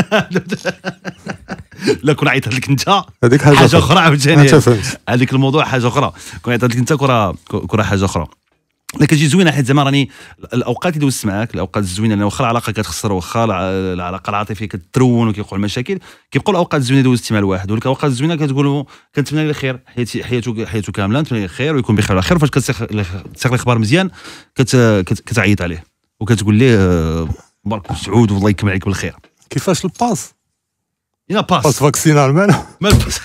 لا كون عيطت لك انت هذيك حاجه حاجه اخرى عاوتاني. انت فهمت. هذيك الموضوع حاجه اخرى. كون عيطت لك انت كره كره حاجه اخرى. لا كتجي زوينه حيت زعما راني الاوقات اللي دوزت معاك الاوقات الزوينه، لان واخا العلاقه كتخسر واخا العلاقه العاطفيه كترون وكيوقعوا المشاكل، كيبقاو الاوقات الزوينه دوزتي مع الواحد. ولك الاوقات الزوينه كتقول كنتمنى له الخير حياتي حياته حياته كامله، نتمنى له الخير ويكون بخير على خير. فاش كتسيق تسيق الاخبار مزيان كت كتعيط عليه وكتقول ليه مبارك مسعود والله يكمل عليك بالخير. كيفاش الباس يا باس باس فاكسينال مان. ما الباس.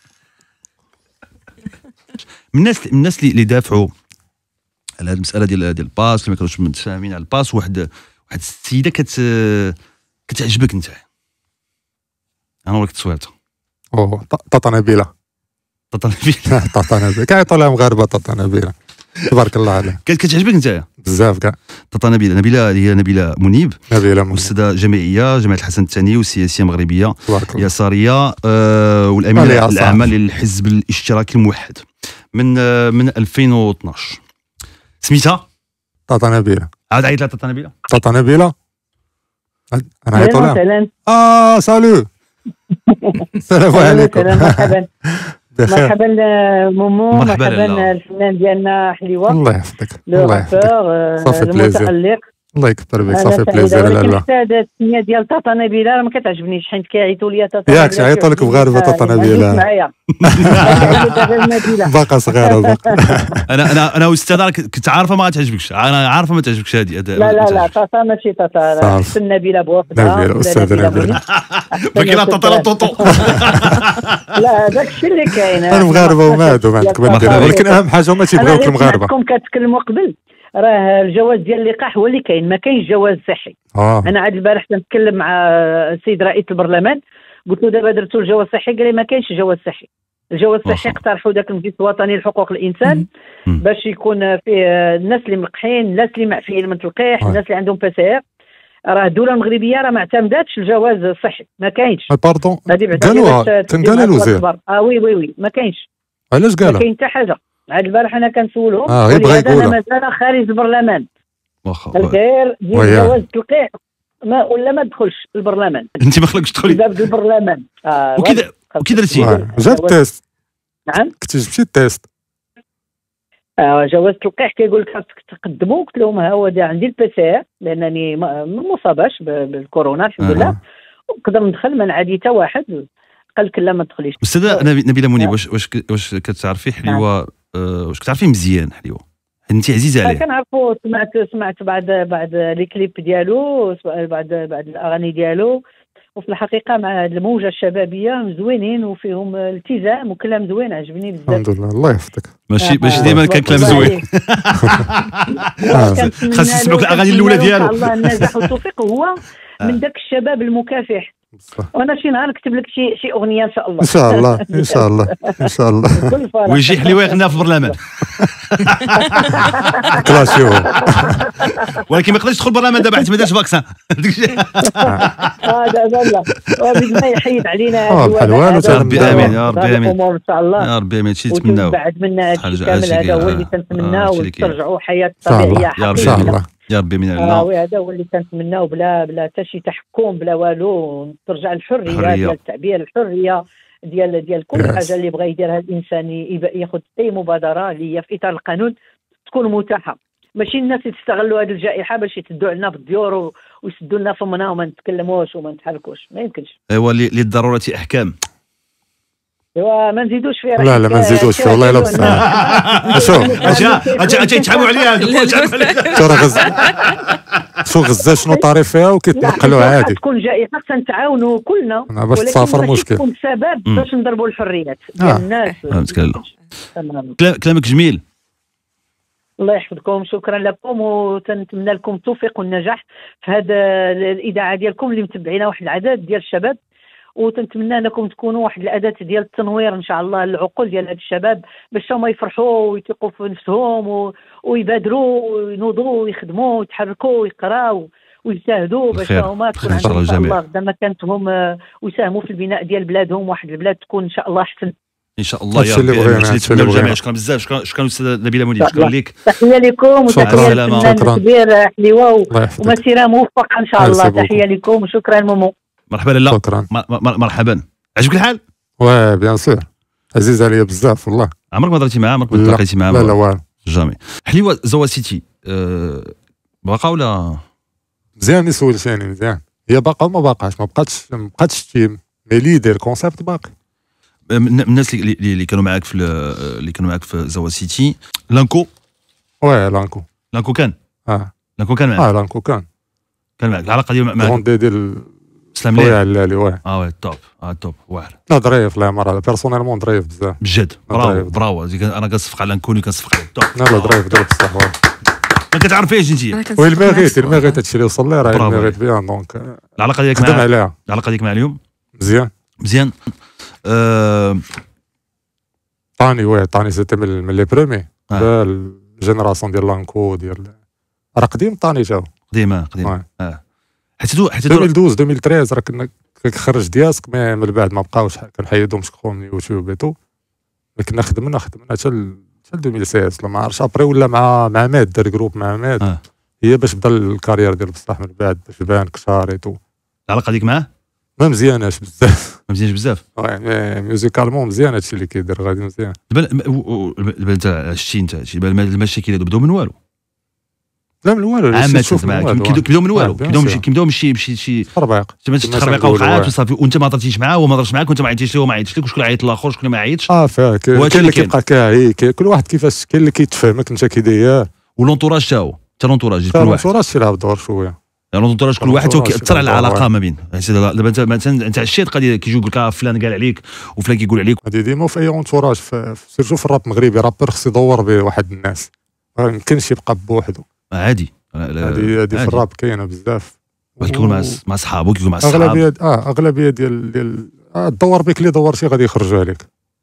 من الناس من الناس اللي اللي دافعوا على هذه المساله ديال ديال الباس، اللي ما كانوش متفاهمين على الباس، واحد واحد السيده كت كتعجبك انت. انا وريك تصويرتها اوه طاطا نبيله. طاطا نبيله. طاطا نبيله كيعيطوا لها مغاربه. طاطا نبيله تبارك الله عليها كانت كتعجبك انت بزاف كاع. طاطا نبيله. نبيله هي نبيله منيب، نبيله منيب استاذه جامعيه جامعه الحسن الثاني وسياسيه مغربيه تبارك الله. يساريه آه والامين عليها العام للحزب الاشتراكي الموحد من آه من ألفين واثناش. سميتها طاطا نبيله. عاد عيط لها طاطا نبيله. طاطا نبيله انا عيطوا لها. مثلا اه سالو. السلام عليكم. مرحبا بخير. مرحبا مومو. مرحبا مرحبا لاله. الفنان ديالنا حليوه الله يحفظك لو الله يحفظك. رابور صافي بليزير. المتألق. الله يكبر بك. أنا صافي سعيدة، بليزير ولكن لاله. حتى هذا السميه ديال طاطا نبيله راه ما كتعجبنيش، حيت كيعيطوا لي طاطا ياك نبيلة عيطوا لك كيعجبني. مغاربة طاطا آه، نبيلة. عندوش معايا. كيعيطوا دابا نبيلة. باقا صغيره باقا. انا انا انا استاذ كنت عارفه ما تعجبكش، انا عارفه ما تعجبكش هذه. لا لا لا طاطا ماشي طاطا. صافي. حسن نبيله بوحدها. نبيلة، أستاذة نبيلة. فكرة طاطا لا طوطو. لا داك الشيء اللي كاين. انا مغاربه وما عندهم عندك ما دير، ولكن اهم حاجه هما تيبغيوك المغاربه. كون كتكلموا قبل راه الجواز ديال اللقاح هو اللي كاين، ما كاينش جواز صحي. اه انا عاد البارح كنتكلم مع السيد رئيس البرلمان، قلت له دابا درتوا الجواز الصحي، قال لي ما كاينش جواز صحي. الجواز الصحي اقترحوا ذاك المجلس الوطني لحقوق الانسان باش يكون فيه الناس اللي ملقحين، الناس اللي معفيين من التلقيح، الناس اللي عندهم بسير. راه الدوله المغربيه راه ما اعتمداتش الجواز الصحي، ما كاينش. باردون هذه بعدا قالوها تنقال الوزير. اه وي وي وي ما كاينش. علاش ما قالها؟ كاين حتى حاجه. عاد البارح انا كنسولهم اه غير بغا ولهذا يقولها. انا مازال خارج البرلمان. واخا الغير ديال وياه. جواز التلقيح ما ولا ما دخلش البرلمان. انت ما خلقش تدخلي باب البرلمان. آه وكذا وكي درتي؟ جا التيست. نعم كنت جبتي التيست. آه جواز التلقيح كيقول لك خاصك تقدموا. قلت لهم ها هو عندي البي سي ار لانني ما مصاباش بالكورونا الحمد لله. آه. ونقدر ندخل من عادي حتى واحد. قال لك لا ما تدخليش. استاذه نبيله منيب، واش واش واش كتعرفي حليوه؟ آه واش كتعرفي مزيان حليوه؟ انت عزيزه عليه. كنعرفو. سمعت سمعت بعد بعد لي كليب ديالو، بعد بعد الاغاني ديالو، وفي الحقيقه مع الموجه الشبابيه زوينين وفيهم التزام وكلام زوين عجبني بزاف. الحمد لله الله يحفظك. ماشي ماشي ديما كان كلام زوين. خاص يسمعوك الاغاني الاولى ديالو. الله النجاح والتوفيق. هو من داك الشباب المكافح. وانا شي نهار نكتب لك شي شي اغنيه ان شاء الله. ان شاء الله ان شاء الله ان شاء الله. ويجي حليوه يغنيها في البرلمان. كلاسيو. ولكن ما يقدرش يدخل البرلمان دابا حيت ما دارش فاكسان. اه دابا لا وباذن الله يحيد علينا. اه بحال والو. يا ربي امين يا ربي امين ان شاء الله. يا ربي امين. شي نتمناو بعد منا هادشي كامل. هذا هو اللي كنتمناو وترجعوا حياه طبيعيه يا ان شاء الله يا ربي من الله. آه هذا هو اللي كنتمناو، بلا بلا حتى شي تحكم بلا والو. ترجع الحريه ديال التعبير، الحريه ديال ديال كل حاجه اللي بغى يديرها الانسان ياخذ اي مبادره اللي هي في اطار القانون تكون متاحه. ماشي الناس يستغلوا هذه الجائحه باش يسدوا علينا في الديور ويسدوا لنا فمنا وما نتكلموش وما نتحركوش. ما يمكنش. ايوا للضروره احكام. ايوا ما نزيدوش فيه. لا لا ما نزيدوش فيه والله الا بصح. شوف اجا اجا يتعبوا عليها. شو راه غزه شو غزه شنو طاري فيها وكيتنقلوا عادي. تكون جائحه خصنا نتعاونوا كلنا باش تسافر مشكل. تكون سبب باش نضربوا الحريات ديال الناس. كلامك جميل. الله يحفظكم. شكرا لكم وتنتمنى لكم التوفيق والنجاح في هذا الاذاعه ديالكم اللي متبعينا واحد العدد ديال الشباب، وتنتمنى انكم تكونوا واحد الاداه ديال التنوير ان شاء الله العقول ديال هاد الشباب باش هما يفرحوا ويثقوا في نفسهم و... ويبادروا وينوضوا ويخدموا ويتحركوا ويقراوا ويجتهدوا باش هما تكون عندهم ان شاء الله قدام مكانتهم ويساهموا في البناء ديال بلادهم. واحد البلاد تكون ان شاء الله احسن ان شاء الله يا ربي. شكرا بزاف. شكرا شكرا استاذه نبيله منيب. شكرا لك. تحيه لكم وتحيه للفنان الكبير حليوه ومسيره موفقه ان شاء الله. تحيه لكم وشكرا مومو. مرحبا لاله. شكرا. مرحبا. عجبك الحال؟ واه بيان سور عزيز عليا بزاف والله. عمرك ما درتي معاه؟ عمرك ما تلاقيتي معاه؟ لا لا والو جامي. حليوه زوا سيتي أه باقا ولا مزيان؟ سولتيني مزيان. هي باقا وما باقاش؟ ما بقاتش ما بقاتش تيم مي ليدر كونسيبت باقي. من الناس اللي اللي كانوا معاك في اللي كانوا معاك في زوا سيتي لانكو. واه لانكو. لانكو كان اه لانكو كان معاك. اه لانكو كان كان معاك. العلاقه ديال معاك كوندي ديال سلام ليه. واه علالي واه. اه واه توب. اه توب واعر. لا ظريف الله يمر على بيرسونيلمون ظريف بزاف بجد. برافو برافو. انا كنصفق على نكوني كنصفق على توب. لا لا ظريف ظريف بصح واه. ما كتعرفيش انت. وي الميريت الميريت هادشي اللي وصل ليه راه الميريت بيان. دونك العلاقه ديالك خدم عليها. العلاقه ديالك مع اليوم مزيان مزيان. أه... طاني واه طاني سيتي من لي برومي. الجينيراسيون ديال لانكو ديال راه قديم طاني جاو قديم قديم. اه حيت حيت ألفين واثناش ألفين وثلاثة راه كنا كنخرج دياسك مي من بعد ما بقاوش كنحيدهم شكون من يوتيوب ايتو. مي كنا خدمنا خدمنا حتى حتى ألفين وستة ما عرفتش ابري ولا مع مع ماد دار جروب مع ماد. آه. هي باش بدا الكارير ديال بصح من بعد باش بان كثار ايتو. العلاقه ديك معاه ما مزياناش بزاف. ما مزيانش بزاف. وي ميوزيكالمون مزيان هادشي اللي كيدير غادي مزيان. دابا انت شتي انت المشاكل هادو بداو من والو. لا من والو. عامة كيبداو من والو. كيبداو شي شي شي تخربيق. شي تخربيقه وقعات وصافي وانت ما هضرتيش معاه وما هضرش معاك وانت ما عيطتيش ليه وما عيطش لك وشكون عيط لاخر شكون ما عيطش. اه فاك كاين اللي كيبقى كاعي كل واحد كيفاش كاين اللي كيتفهمك انت كي داير. ولونطوراج تا هو حتى لونطوراج كل واحد. لونطوراج تيلعب دور شويه. لونطوراج كل واحد كيأثر على العلاقه ما بين. دابا انت مثلا انت عشيت قضيه كيجيو يقول لك فلان قال عليك وفلان كيقول عليك. هادي ديما في اي اونتوراج سيرتو في الراب المغربي رابر خصو يدور بواحد الناس ما يمكنش يبقى بوحدو. عادي. هادي هادي في الراب كاينه بزاف. كيكون مع مع صحابو كيكون مع الصحاب. اغلبيه اه اغلبيه ديال ديال الدور بك اللي دورتي غادي يخرجوا عليك.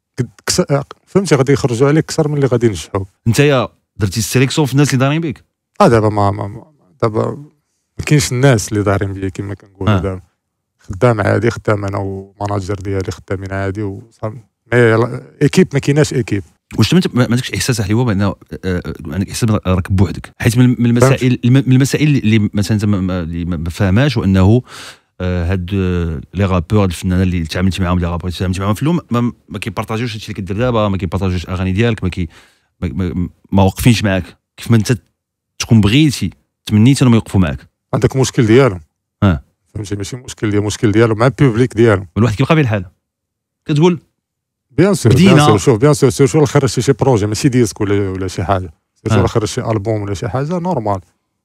فهمتي غادي يخرجوا عليك اكثر من اللي غادي ينجحوك. انت يا درتي السيليكسيون في الناس اللي دايرين بك. اه دابا ما, ما دابا ما كاينش الناس اللي دايرين بيا كما كنقولوا. دابا خدام عادي خدام انا وماناجر ديالي خدامين عادي وصافي. ايكيب ما كايناش ايكيب. واش انت ما عندكش احساس حليوه بانه عندك احساس راك بوحدك؟ حيت من المسائل من المسائل اللي مثلا انت ما فاهماش، وانه هاد لي رابور الفنانه اللي تعاملت معاهم لي رابور اللي تعاملت معاهم في اللوم ما, ما كيبارطاجيوش هادشي اللي كدير دابا، ما كيبارطاجيوش الاغاني ديالك، ما كي ما, ما, ما واقفينش معاك كيف ما انت تكون بغيتي تمنيت انهم يوقفوا معاك. عندك مشكل ديالهم اه فهمتي، ماشي مشكل ديال مشكل ديالهم مع البوبليك ديالهم. الواحد كيبقى بين الحال كتقول بيان سور بيان سور شوف بيان سور سير شو خرج شي بروجي ماشي ديسك ولا ولا شي حاجه، سير شو خرج شي البوم ولا شي حاجه نورمال.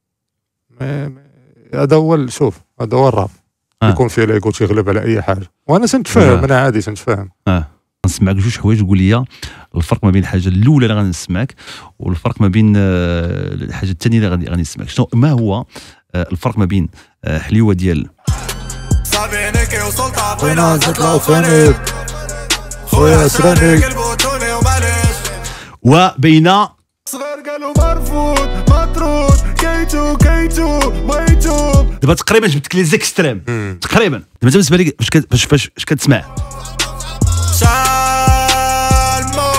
هذا هو شوف هذا هو الراب آه. يكون فيه ليغو تيغلب على اي حاجه، وانا تنتفاهم انا عادي تنتفاهم. اه نسمعك جوج حوايج وقول لي الفرق ما بين الحاجه الاولى اللي غادي نسمعك والفرق ما بين الحاجه الثانيه اللي غادي غادي نسمعك. شنو ما هو الفرق ما بين حليوه ديال صابينك وصلت عطينا نطلعوا فانيك خويا سرانيك وبين صغار قالوا مرفوض مطرود كيتو كيتو ميتو. دابا تقريبا جبت لك لي زيكستريم تقريبا. دابا بالنسبه لي فاش فاش فاش فاش كتسمع سالمو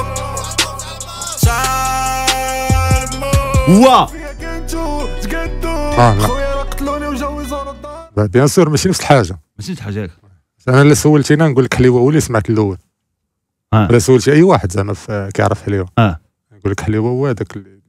سالمو وا كنتو تقدو اه خويا قتلوني وجوزوني الدار. لا بيان سور ماشي نفس الحاجه، ماشي نفس الحاجه. انا اللي سولتينا نقول لك حليوه هو اللي سمعت الاول اه ولا سولتي اي واحد زعما كيعرف حليوه اه نقول لك حليوه هو هذاك اللي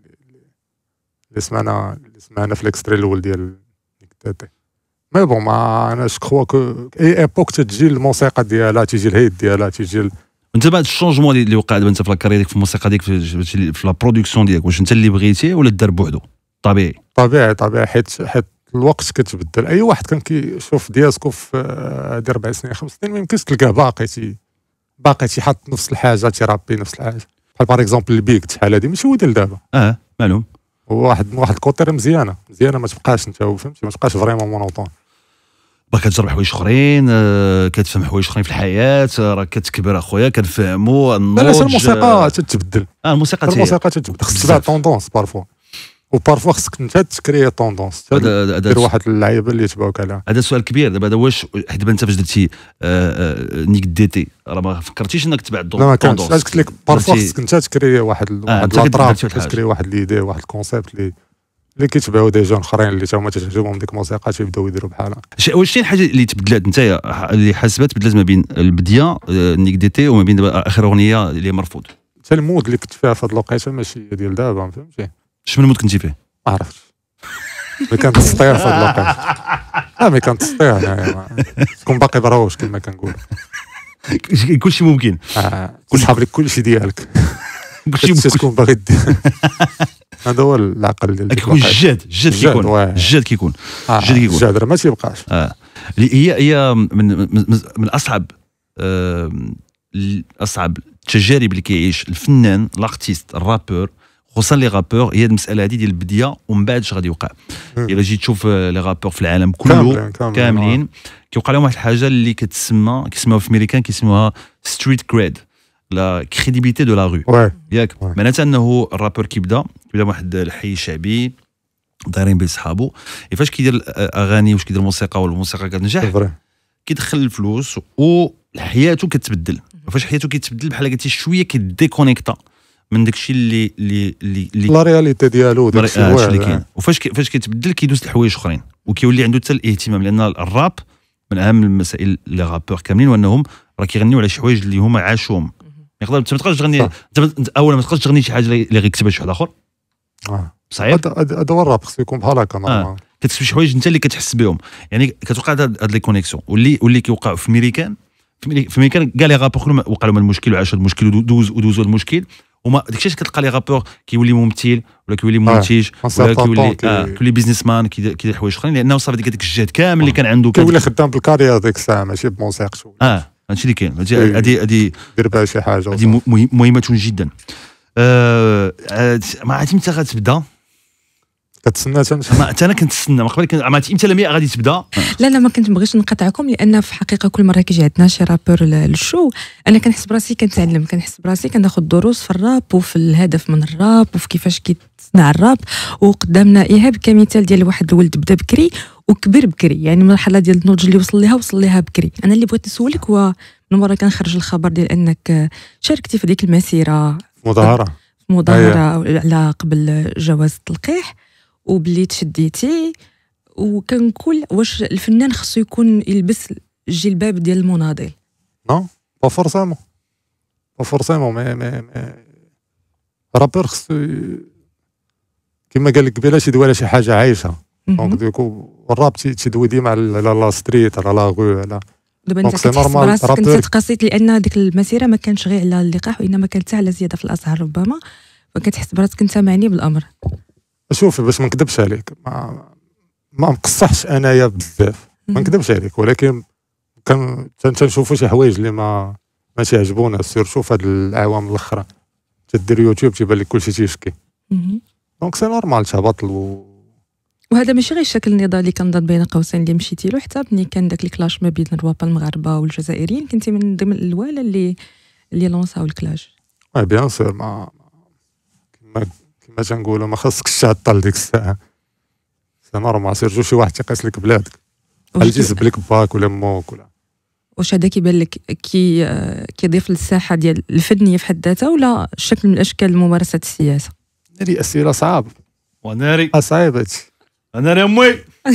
سمعنا اللي سمعنا في الاكستري الاول ديال نيكتاتي. مي بون ما انا جو كخوا كو اي ايبوك تجي الموسيقى ديالها تيجي الهيت ديالها تيجي. انت بعد الشونجمون اللي وقع دابا انت في لاكارير ديالك في الموسيقى ديالك في, في لا برودكسيون ديالك، واش انت اللي بغيتيه ولا دار بوحدو؟ طبيعي طبيعي طبيعي حيت حيت الوقت كتبدل. اي واحد كان كيشوف دياسكو في هادي اربع سنين خمس سنين ما يمكنش تلقاه باقي تي باقي تيحط نفس الحاجه تيرابي نفس الحاجه. بحال باغ اكزومبل البيك شحال هادي ماشي هو ديال دابا. اه معلوم. واحد واحد الكوتير مزيانه مزيانه ما تبقاش انت فهمتي ما تبقاش فريمون مونوطون. باغي كتجرب حوايج اخرين، آه كتفهم حوايج اخرين في الحياه، راه كتكبر اخويا كنفهموا النضج. لا الموسيقى تتبدل. اه الموسيقى الموسيقى تتبدل خصك تبع طوندونس بارفوا وبارفوا خصك انت تكري طوندونس دير واحد اللعيبه اللي يتبعوك عليها. هذا سؤال كبير دابا. هذا واش حيت دابا انت فاش درتي نيك دي تي راه ما فكرتيش انك تبع الطوندونس؟ لا ما كانش قلت لك بارفوا خصك انت تكري واحد واحد لاطراب تكري واحد ليدي واحد الكونسيبت اللي اللي كيتبعوا دي جون اخرين اللي تا هما تعجبهم ديك الموسيقى تيبداو يديروا بحالها. واش شي حاجه اللي تبدلات انت اللي حاسبات تبدلات ما بين البديه نيك دي تي وما بين دابا اخر اغنيه اللي مرفوض؟ حتى المود اللي كنت فيها في هاد الوقيته ماشي ديال دابا فهمتي. شنو المود كنتي فيه؟ ما عرفتش ملي كنت تسطير في هاد الوقيته. اه ملي كنت تسطير انا تكون باقي براوش كما كنقول. كلشي ممكن. اه تسحب لك كلشي ديالك كلشي ممكن تكون باغي دير. هذا هو العقل ديال كيكون الجاد الجاد كيكون الجاد كيكون الجاد كيكون الجاد راه ما تيبقاش. اه هي هي من من اصعب آه اصعب التجارب اللي كيعيش الفنان الارتيست الرابور خصوصا لي رابور هي المساله هذه ديال البديه ومن بعد اش غادي يوقع. الا جيت تشوف لي رابور في العالم كله كاملين كيوقع لهم واحد الحاجه اللي كتسمى كيسموها في امريكان كيسموها ستريت كريد لا كريديبيتي دو لا رو. ياك معناتها انه الرابور كيبدا كيبدا واحد الحي شعبي دايرين بين صحابو فاش كيدير اغاني واش كيدير موسيقى والموسيقى كتنجح كيدخل الفلوس وحياته كتبدل. فاش حياته كيتبدل بحال قلتي شويه كيديكونيكتا من داكشي اللي اللي اللي لا رياليتي ديالو داكشي آه اللي كاين. وفاش كي فاش كيتبدل كيدوز لحوايج اخرين وكيولي عنده حتى الاهتمام لان الراب من اهم المسائل لي رابور كاملين وانهم راه كيغنيو على شي حوايج اللي هما عاشوهم. يقدر انت ما تقدرش تغني انت اولا ما تقدرش تغني شي حاجه اللي غيكتبها شي واحد اخر. اه صعيب. هذا هو الراب خصو يكون بحال هكا نورمال. كتكتب شي حوايج انت اللي كتحس بهم يعني كتوقع هاد لي كونيكسيون واللي واللي كيوقع في امريكان في امريكان كاع لي رابور كلهم وقع لهم المشكل وعاشوا المشكل ودوز ودوزوا المشكل وما داكشي علاش كتلقى لي رابور كيولي ممثل ولا كيولي منتج ولا كيولي آه كيولي بيزنس مان كيدير حوايج اخرين لانه صافي ديك داك الجهد كامل اللي كان عنده كيولي خدام بالكارير ديك الساعه ماشي بموسيقى. اه هادشي اللي كاين. هادي هادي دير بها شي حاجه هادي مهمه جدا. آه ما عرفتي متى غتبدا كتسنى انت؟ ما انا كنتسنى ما قبل ما عرفتي امتى لما غادي تبدا. لا لا ما كنت بغيتش نقاطعكم لان في الحقيقه كل مره كيجي عندنا شي رابور للشو انا كنحس براسي كنتعلم كنحس براسي كناخذ دروس في الراب وفي الهدف من الراب وفي كيفاش كيتصنع الراب. وقدامنا ايهاب كمثال ديال واحد الولد بدا بكري وكبر بكري يعني المرحله ديال النضج اللي وصل ليها وصل ليها بكري. انا اللي بغيت نسولك هو من مره كنخرج الخبر ديال انك شاركتي في ديك المسيره مظاهره مظاهره على قبل جواز التلقيح، وبلي تشديتي وكنقول واش الفنان خصو يكون يلبس الجلباب ديال المناضل؟ نو با فورسيمون با فورسيمون مي مي مي رابور خصو كما قال لك قبيله تيدوي على شي حاجه عايشه، دونك ديكو الراب تيدوي ديما على لا ستريت على لا غو على دابا انت كتحس براسك كنت تقاسيت لان ديك المسيره ما كانش غير على اللقاح وانما كانت حتى على زياده في الاسعار ربما، فكتحس براسك انت معني بالامر. شوف باش ما نكذبش عليك ما ما مقصحش انايا بزاف ما نكذبش عليك، ولكن كان تنشوفوا شي حوايج اللي ما ما تيعجبونا سيرتو في هاد الاعوام الاخرى. تدير يوتيوب تيبان لك كلشي تيشكي، دونك سي نورمال تهبط و... وهذا ماشي غير الشكل النضالي كنظن بين قوسين اللي مشيتي له، حتى ملي كان داك الكلاش ما بين الروابا المغاربه والجزائريين كنتي من ضمن الاوائل اللي اللي لونساو الكلاش. وي بيان سور ما كما كما تنقولوا ما خاصكش تعطل ديك الساعه، سي نورمال سيرتو شي واحد تيقيس لك بلادك بحال تيسب لك باك ولا موك ولا. واش هذا كيبان لك كي كيضيف للساحه ديال الفنيه في حد ذاتها ولا شكل من اشكال ممارسه السياسه؟ هذه اسئله صعبه وناري صعيب هادشي انا امي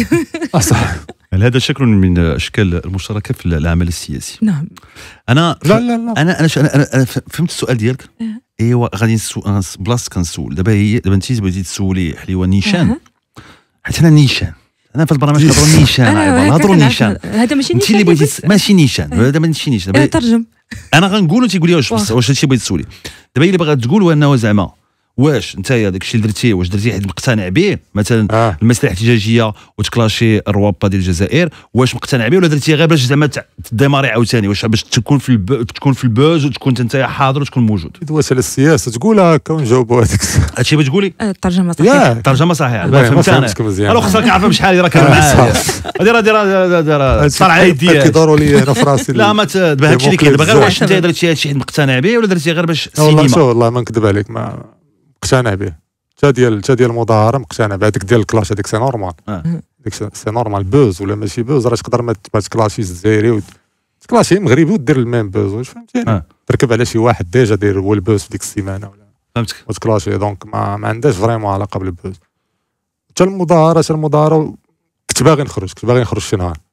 اصح. هل هذا شكل من اشكال المشاركه في العمل السياسي؟ نعم. انا لا لا لا انا انا انا, أنا فهمت السؤال ديالك. ايوا غادي نسول بلاصه كنسول دابا هي دابا انت بغيتي تسولي حليوه نيشان، حيت انا نيشان انا في البرنامج كنهضروا نيشان نهضروا نيشان. هذا ماشي انت اللي بغيتي ماشي نيشان هذا ماشي نيشان. ترجم انا غنقول وانت تقول لي واش واش هادشي بغيتي تسولي. دابا اللي باغا تقول هو انه زعما واش انت داك الشيء اللي درتيه واش درتيه حيت مقتنع به مثلا آه. المساله الاحتجاجيه وتكلاشي الروابا ديال الجزائر، واش مقتنع به ولا درتيه غير باش زعما تديماري عاوتاني واش باش تكون في الب... تكون في البوز وتكون انت حاضر وتكون موجود؟ دوات على السياسه تقولها هكا ونجاوبوا هذيك هادشي بغيتي تقولي؟ الترجمه صحيحه الترجمه صحيحه فهمت انا. انا خصك كنعرفها بشحال راه كان معايا هادي راه دير دير صار على يدي كيدوروا لي انا في راسي. لا ما دابا هادشي اللي كاين دابا غير واش انت درتي هادشي حيت مقتنع به ولا درتيه غير باش والله سينما؟ شوف والله ما نكذب عليك ما مقتنع به تا ديال تا ديال المظاهره مقتنع بهذيك ديال الكلاش هذيك سي نورمال. ديك سي نورمال بوز ولا ماشي بوز راه تقدر ما تكلاشيش الجزائري تكلاشي مغربي ودير الميم بوز واش فهمتيني. تركب على شي واحد ديجا داير هو البوز في ديك السيمانه ولا فهمتك وتكلاشي دونك ما, ما عندهاش فريمون علاقه بالبوز. حتى المظاهره حتى المظاهره كنت باغي نخرج كنت باغي نخرج شي نهار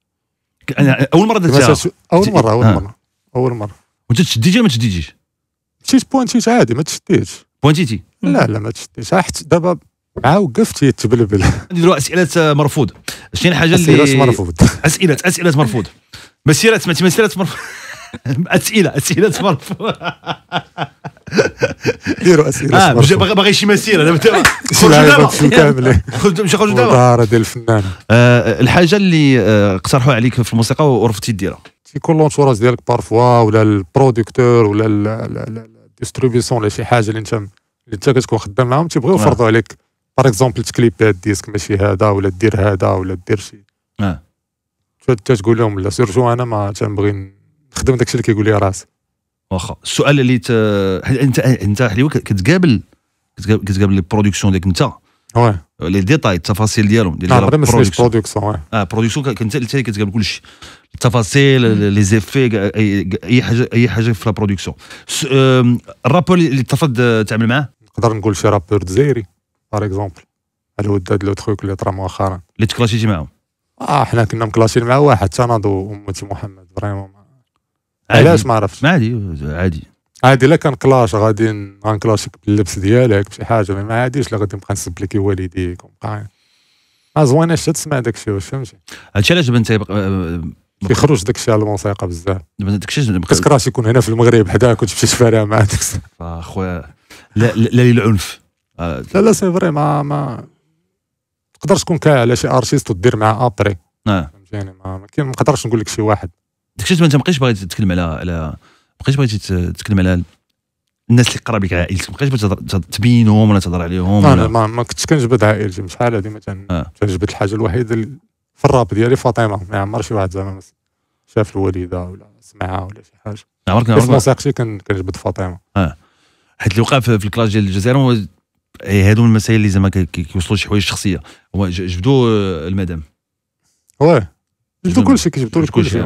اول مره درتها اول مره اول مره اول مره وانت تشديتي ولا ما تشديتيش؟ مشيت بوانتيت عادي ما تشديتش. بوانتيتي؟ لا لا ما تشديش حتى دابا مع وقفت تبلبل. نديروا اسئله مرفوض. شنو الحاجه اللي اسئله مرفوض اسئله اسئله مرفوض مسيره سمعتي مسيره مرفوض اسئله اسئله مرفوض ديروا اسئله اه باغي شي مسيره دابا خرجوا كامل مشي خرجوا دابا المظاهره ديال الفنان. الحاجه اللي اقترحوها عليك في الموسيقى ورفضتي ديرها تيكون لونتوراج ديالك بارفوا ولا البروديكتور ولا الديستريبيسيون ولا شي حاجه اللي انت اللي انت كتكون خدام معاهم تيبغيو يفرضوا عليك باغ اكزومبل تكليبات ديسك ماشي هذا ولا دير هذا ولا دير شي اه تقول لهم لا سيرجو انا ما تنبغي نخدم داكشي اللي كيقول لي راسي. واخا السؤال اللي ت... انت انت حليوه كتقابل كتقابل لي برودكسيون ديك انت واه لي ديتاي التفاصيل ديالهم ديال البرودكسيون واه اه برودكسيون انت اللي كتقابل كلشي التفاصيل لي زيفي اي حاجه اي حاجه في لا برودكسيون. الرابور اللي ترفض تعمل معاه نقدر نقول شي رابور جزائري باغ اكزومبل الوداد لو تخوك اللي طرا مؤخرا اللي تكلاشيتي معاهم. اه حنا كنا مكلاشين مع واحد تناضوا امتي محمد فريمون علاش ما عرفتش. عادي عادي عادي لا كان كلاش غادي غنكلاشيك باللبس ديالك بشي حاجه ما عاديش لا غادي نبقى نسب لك والديك ونبقى ما زويناش تسمع داكشي واش فهمتي. هادشي علاش انت كيخرج داكشي على الموسيقى بزاف داكشي خاصك راسك يكون هنا في المغرب حداك كنت تمشي تفارع مع داك اخويا لا لا للعنف. لا لا سي فري ما ما تقدرش تكون كاع على شي ارتيست ودير معاه ابري اه فهمتيني ما كاين ما نقدرش نقول لك شي واحد داكشي انت ما بقيتش باغي تتكلم على على بقيتش بغيتي تتكلم على الناس اللي قراب لك عائلتك ما بقيتش تبينهم ولا تهضر عليهم ولا ما, ما كنتش كنجبد عائلتي شحال هادي مثلا آه. تنجبد الحاجه الوحيده اللي في الراب ديالي فاطمه ما عمر شي واحد زعما شاف الوالده ولا سمعها ولا شي حاجه عمرك عمرك موسيقتي كنجبد فاطمه اه حيت اللي وقع في الكلاش ديال الجزائر هو هادو المسائل اللي زعما كيوصلوا شي حوايج شخصيه هو جبدوا المدام واه جبدوا كلشي كيجبدوا لك كلشي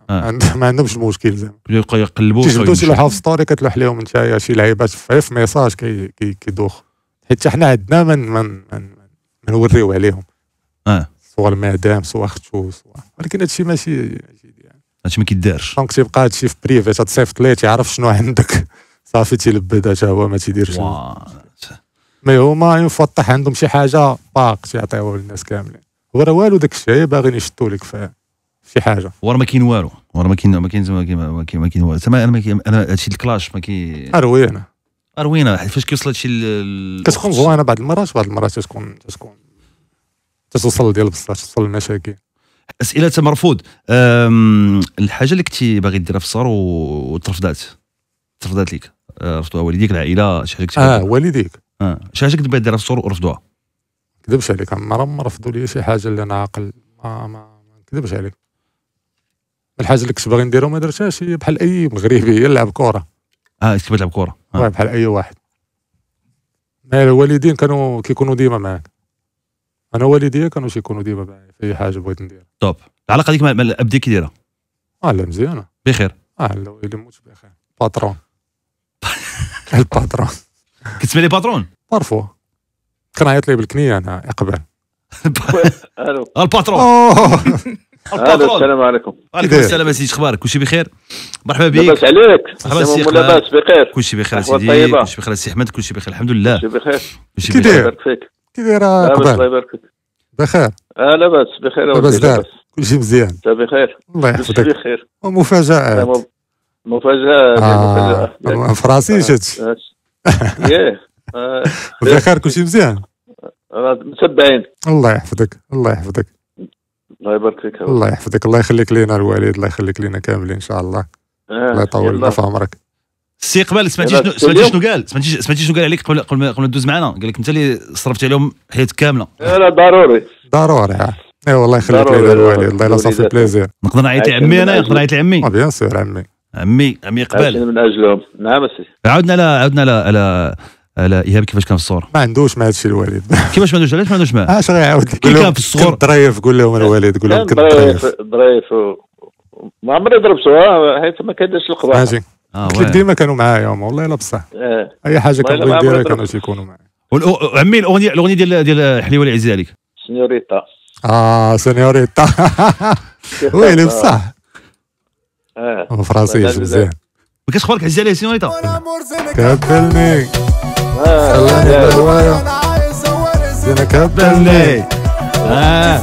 آه. ما عندهمش المشكل زعما يبقى يقلبوا تيجبدوا شي لوحه في ستوري كتلوح لهم نتايا شي لعيبات في ميساج كي كيدوخ حيت حنا عندنا من من من نوريو عليهم اه صور المدام صور اختو ولكن هادشي ماشي هادشي ما كيدارش دونك تيبقى هادشي في بريفي تصيفط ليه تيعرف شنو عندك صافي تيلبد حتى هو ما تيديرش مي هما اون فوا طاح عندهم شي حاجه باق تيعطيوها للناس كاملين هو راه والو داك الشيء باغيين يشدوا لك في شي حاجه ورا ما كاين والو ورا ما كاين ما كاين ما كاين ما كاين والو تما انا ما كاين انا هادشي الكلاش ما كاين اروينه اروينه فاش كيوصل هادشي كتكون زوينه بعض المرات بعض المرات تكون تكون توصل ديال بصح توصل للمشاكل. اسئله مرفوض. الحاجه اللي كنتي باغي ديرها في الصغر وترفضات ترفضات لك رفضوها والديك العائله شي حاجه كنتي اه والديك اه شي حاجه كنت باغي ديرها في الصغر ورفضوها؟ كذبش عليك عمرها ما رفضوا لي شي حاجه اللي انا عاقل ما ما كذبش عليك. الحاجه اللي كنت باغي نديرها وما درتهاش هي بحال اي مغربي هي نلعب كره. اه كنت تلعب كره آه. بحال اي واحد. ما الوالدين كانوا كيكونوا ديما معاك. انا والديا كانوا يكونوا ديما معايا في اي حاجه بغيت ندير. طوب العلاقه ديك مع الاب ديالك كي دايره؟ اه لا مزيانه بخير. اه لا ويلي موت بخير. باترون الباترون كتسمع لي باترون؟ بارفوا كنعيط ليه بالكنيه انا قبل. الو الباترون. الو السلام عليكم. وعليكم السلام سيدي اخبارك كلشي بخير؟ مرحبا بك. لاباس عليك؟ مرحبا سي اخبارك؟ لاباس بخير؟ كلشي بخير سيدي كلشي بخير سي احمد كلشي بخير الحمد لله. كلشي بخير. كلشي بخير. الله يبارك فيك. كي داير لاباس الله قبل؟ يبارك فيك. بخير. اه لاباس بخير. لاباس دار كلشي مزيان. انت بخير؟ الله كلشي يحفظك. بخير. ومفاجآت. مفاجأة. اه في راسي شتي. ياه. بخير كلشي مزيان. متبعين. الله يحفظك الله يحفظك. الله يبارك فيك. الله يحفظك الله يخليك لينا الوالد الله يخليك لينا كاملين ان شاء الله. الله يطول لنا في عمرك. سي قبل سمعتي شنو سمعتي شنو قال سمعتي سمعتي شنو قال عليك قبل قبل ما قبل تدوز معنا؟ قال لك انت اللي صرفت عليهم حياتك كامله. لا ضروري ضروري اي والله يخليك لينا الوالد الله يلا صافي بليزير. نقدر نعيط لعمي انا نقدر نعيط لعمي. اه بيان سور عمي عمي عمي قبل من اجلهم. نعم السي. عاودنا على عاودنا على على على ايهاب كيفاش كان في الصغر. ما عندوش مع هادشي الوالد. كيفاش ما عندوش علاش ما عندوش معاه؟ اش غيعاود كي كان في الصغر ضريف قول لهم الوالد قول لهم كنت ضريف ضريف ضريف ما عمري ضربته حيت ما كيديرش القباح. ماشي قلت لك ديما كانوا معايا والله الا بصح اي حاجه كنبغي نديرها كانوا تيكونوا معايا. عمي الاغنيه الاغنيه ديال ديال حليوه العزيز عليك سينيوريتا. اه سينيوريتا ويلي بصح اه فرنسي مزيان. ما كاش اخبارك عزيز عليه سينيوريتا؟ كبلني خلاني بالهوايه زينه كبلني. اه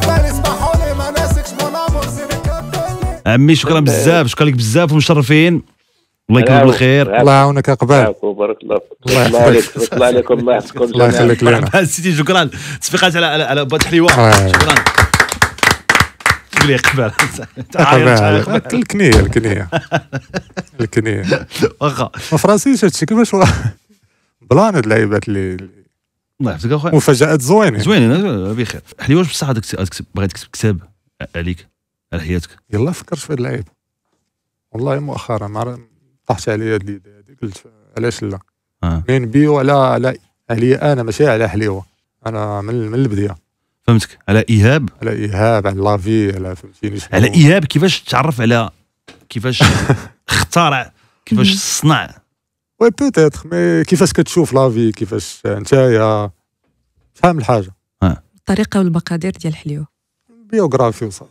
عمي شكرا بزاف شكرا لك بزاف ومشرفين الله يكرمك بالخير. الله يعاونك اقبال. بارك الله الله الله عليك الله عليكم الله يحفظكم. الله يخليك لنا سيدي شكرا تصفيقات على على على بات حليوه. شكرا قول لي قبال قبال الكنيه الكنيه الكنيه واخا ما فرنسيش هادشي كيفاش بلان هاد اللعيبات اللي الله يحفظك اخويا مفاجآت زوينين زوينين بخير. حليوه واش بصح هذاك باغي تكتب كتاب عليك على حياتك؟ يلا فكرت في هاد اللعيب والله مؤخرا ما طاحت عليا هاد اليد هادي قلت علاش لا آه. مين بيو على على عليا انا ماشي على حليوه انا من من البدايه فهمتك على ايهاب على ايهاب على لافي على فهمتيني على ايهاب كيفاش تعرف على كيفاش اخترع كيفاش صنع وي بوتيتر مي كيفاش كتشوف لافي كيفاش نتايا فاهم الحاجه اه الطريقه والمقادير ديال الحليوه بيوغرافي وصافي.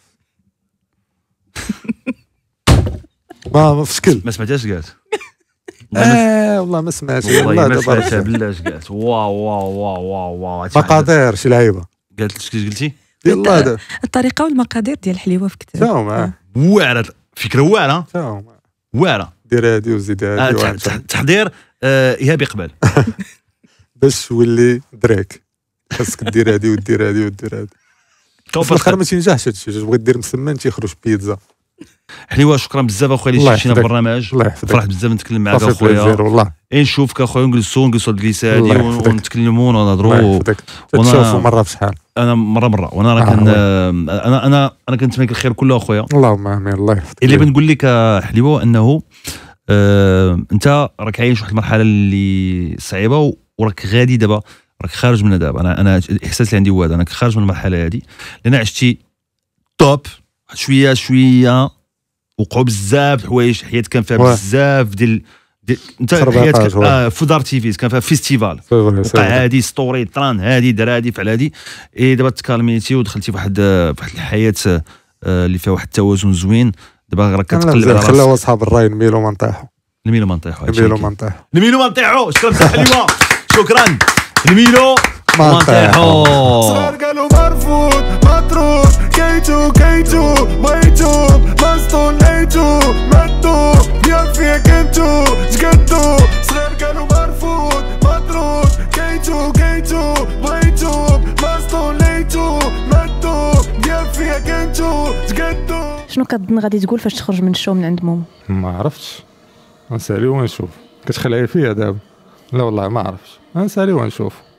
ما ما في شكل ما سمعتهاش قالت اه والله ما سمعتش والله ما سمعتها بالله اش قالت واو واو واو واو واو مقادير شي لعيبه قالت لك كيفاش قلتي؟ يلا هذا الطريقه والمقادير ديال الحليوه في كتاب. تاهم واعره فكره واعره تاهم واعره دير هادي وزيد هادي آه تحضير آه ايهاب يقبل باش تولي دريك خاصك دير هادي ودير هادي ودير هادي في الاخر ما تينجحش هادشي بغيت دير مسمن تيخرج بيتزا. حليوه شكرا بزاف اخويا اللي شفتينا في البرنامج. الله يحفظك فرحت بزاف نتكلم معاك اخويا والله اي نشوفك اخويا ونجلسوا نجلسوا الجلسه هادي ونتكلموا ونهضروا ونشوفوا مره بشحال انا مره مره وانا راه كان انا انا انا كنتمنى لك الخير كله اخويا اللهم امين الله يحفظك. اللي بنقول لك حليوه انه آه انت راك عايش واحد المرحله اللي صعيبه وراك غادي دابا راك خارج منها دابا. انا انا الاحساس اللي عندي هو هذا انك خارج من المرحله هذه لان عشتي توب شويه شويه وقعوا بزاف د الحوايج، حيت كان فيها بزاف ديال انت حياتك آه في دار تيفيز كان فيها فيستيفال وقع هادي ستوري طران هادي دار هادي فعل هادي اي دابا تكالميتي ودخلتي فواحد فواحد الحياه اللي فيها واحد التوازن زوين. دابا راك كتقلب على راسك. خلاو اصحاب الراي نميلو ما نطيحوا نميلو ما نطيحوا نميلو ما نطيحوا نميلو ما نطيحوا. شكرا بزاف حليوه شكرا. نميلو ما نطيحوا. صغار قالوا مرفوض مطرود كيتو كيتو بيتو مسطول ليتو مدو يا فيك انتو تقدو. صغار قالوا مرفوض مطرود كيتو كيتو بيتو مسطول ليتو مدو يا فيك انتو تقدو. شنو كتظن غادي تقول فاش تخرج من الشو من عند مومو؟ ما عرفتش، نسالي ونشوف. كتخلعي فيها دابا؟ لا والله ما عرفتش، نسالي ونشوف.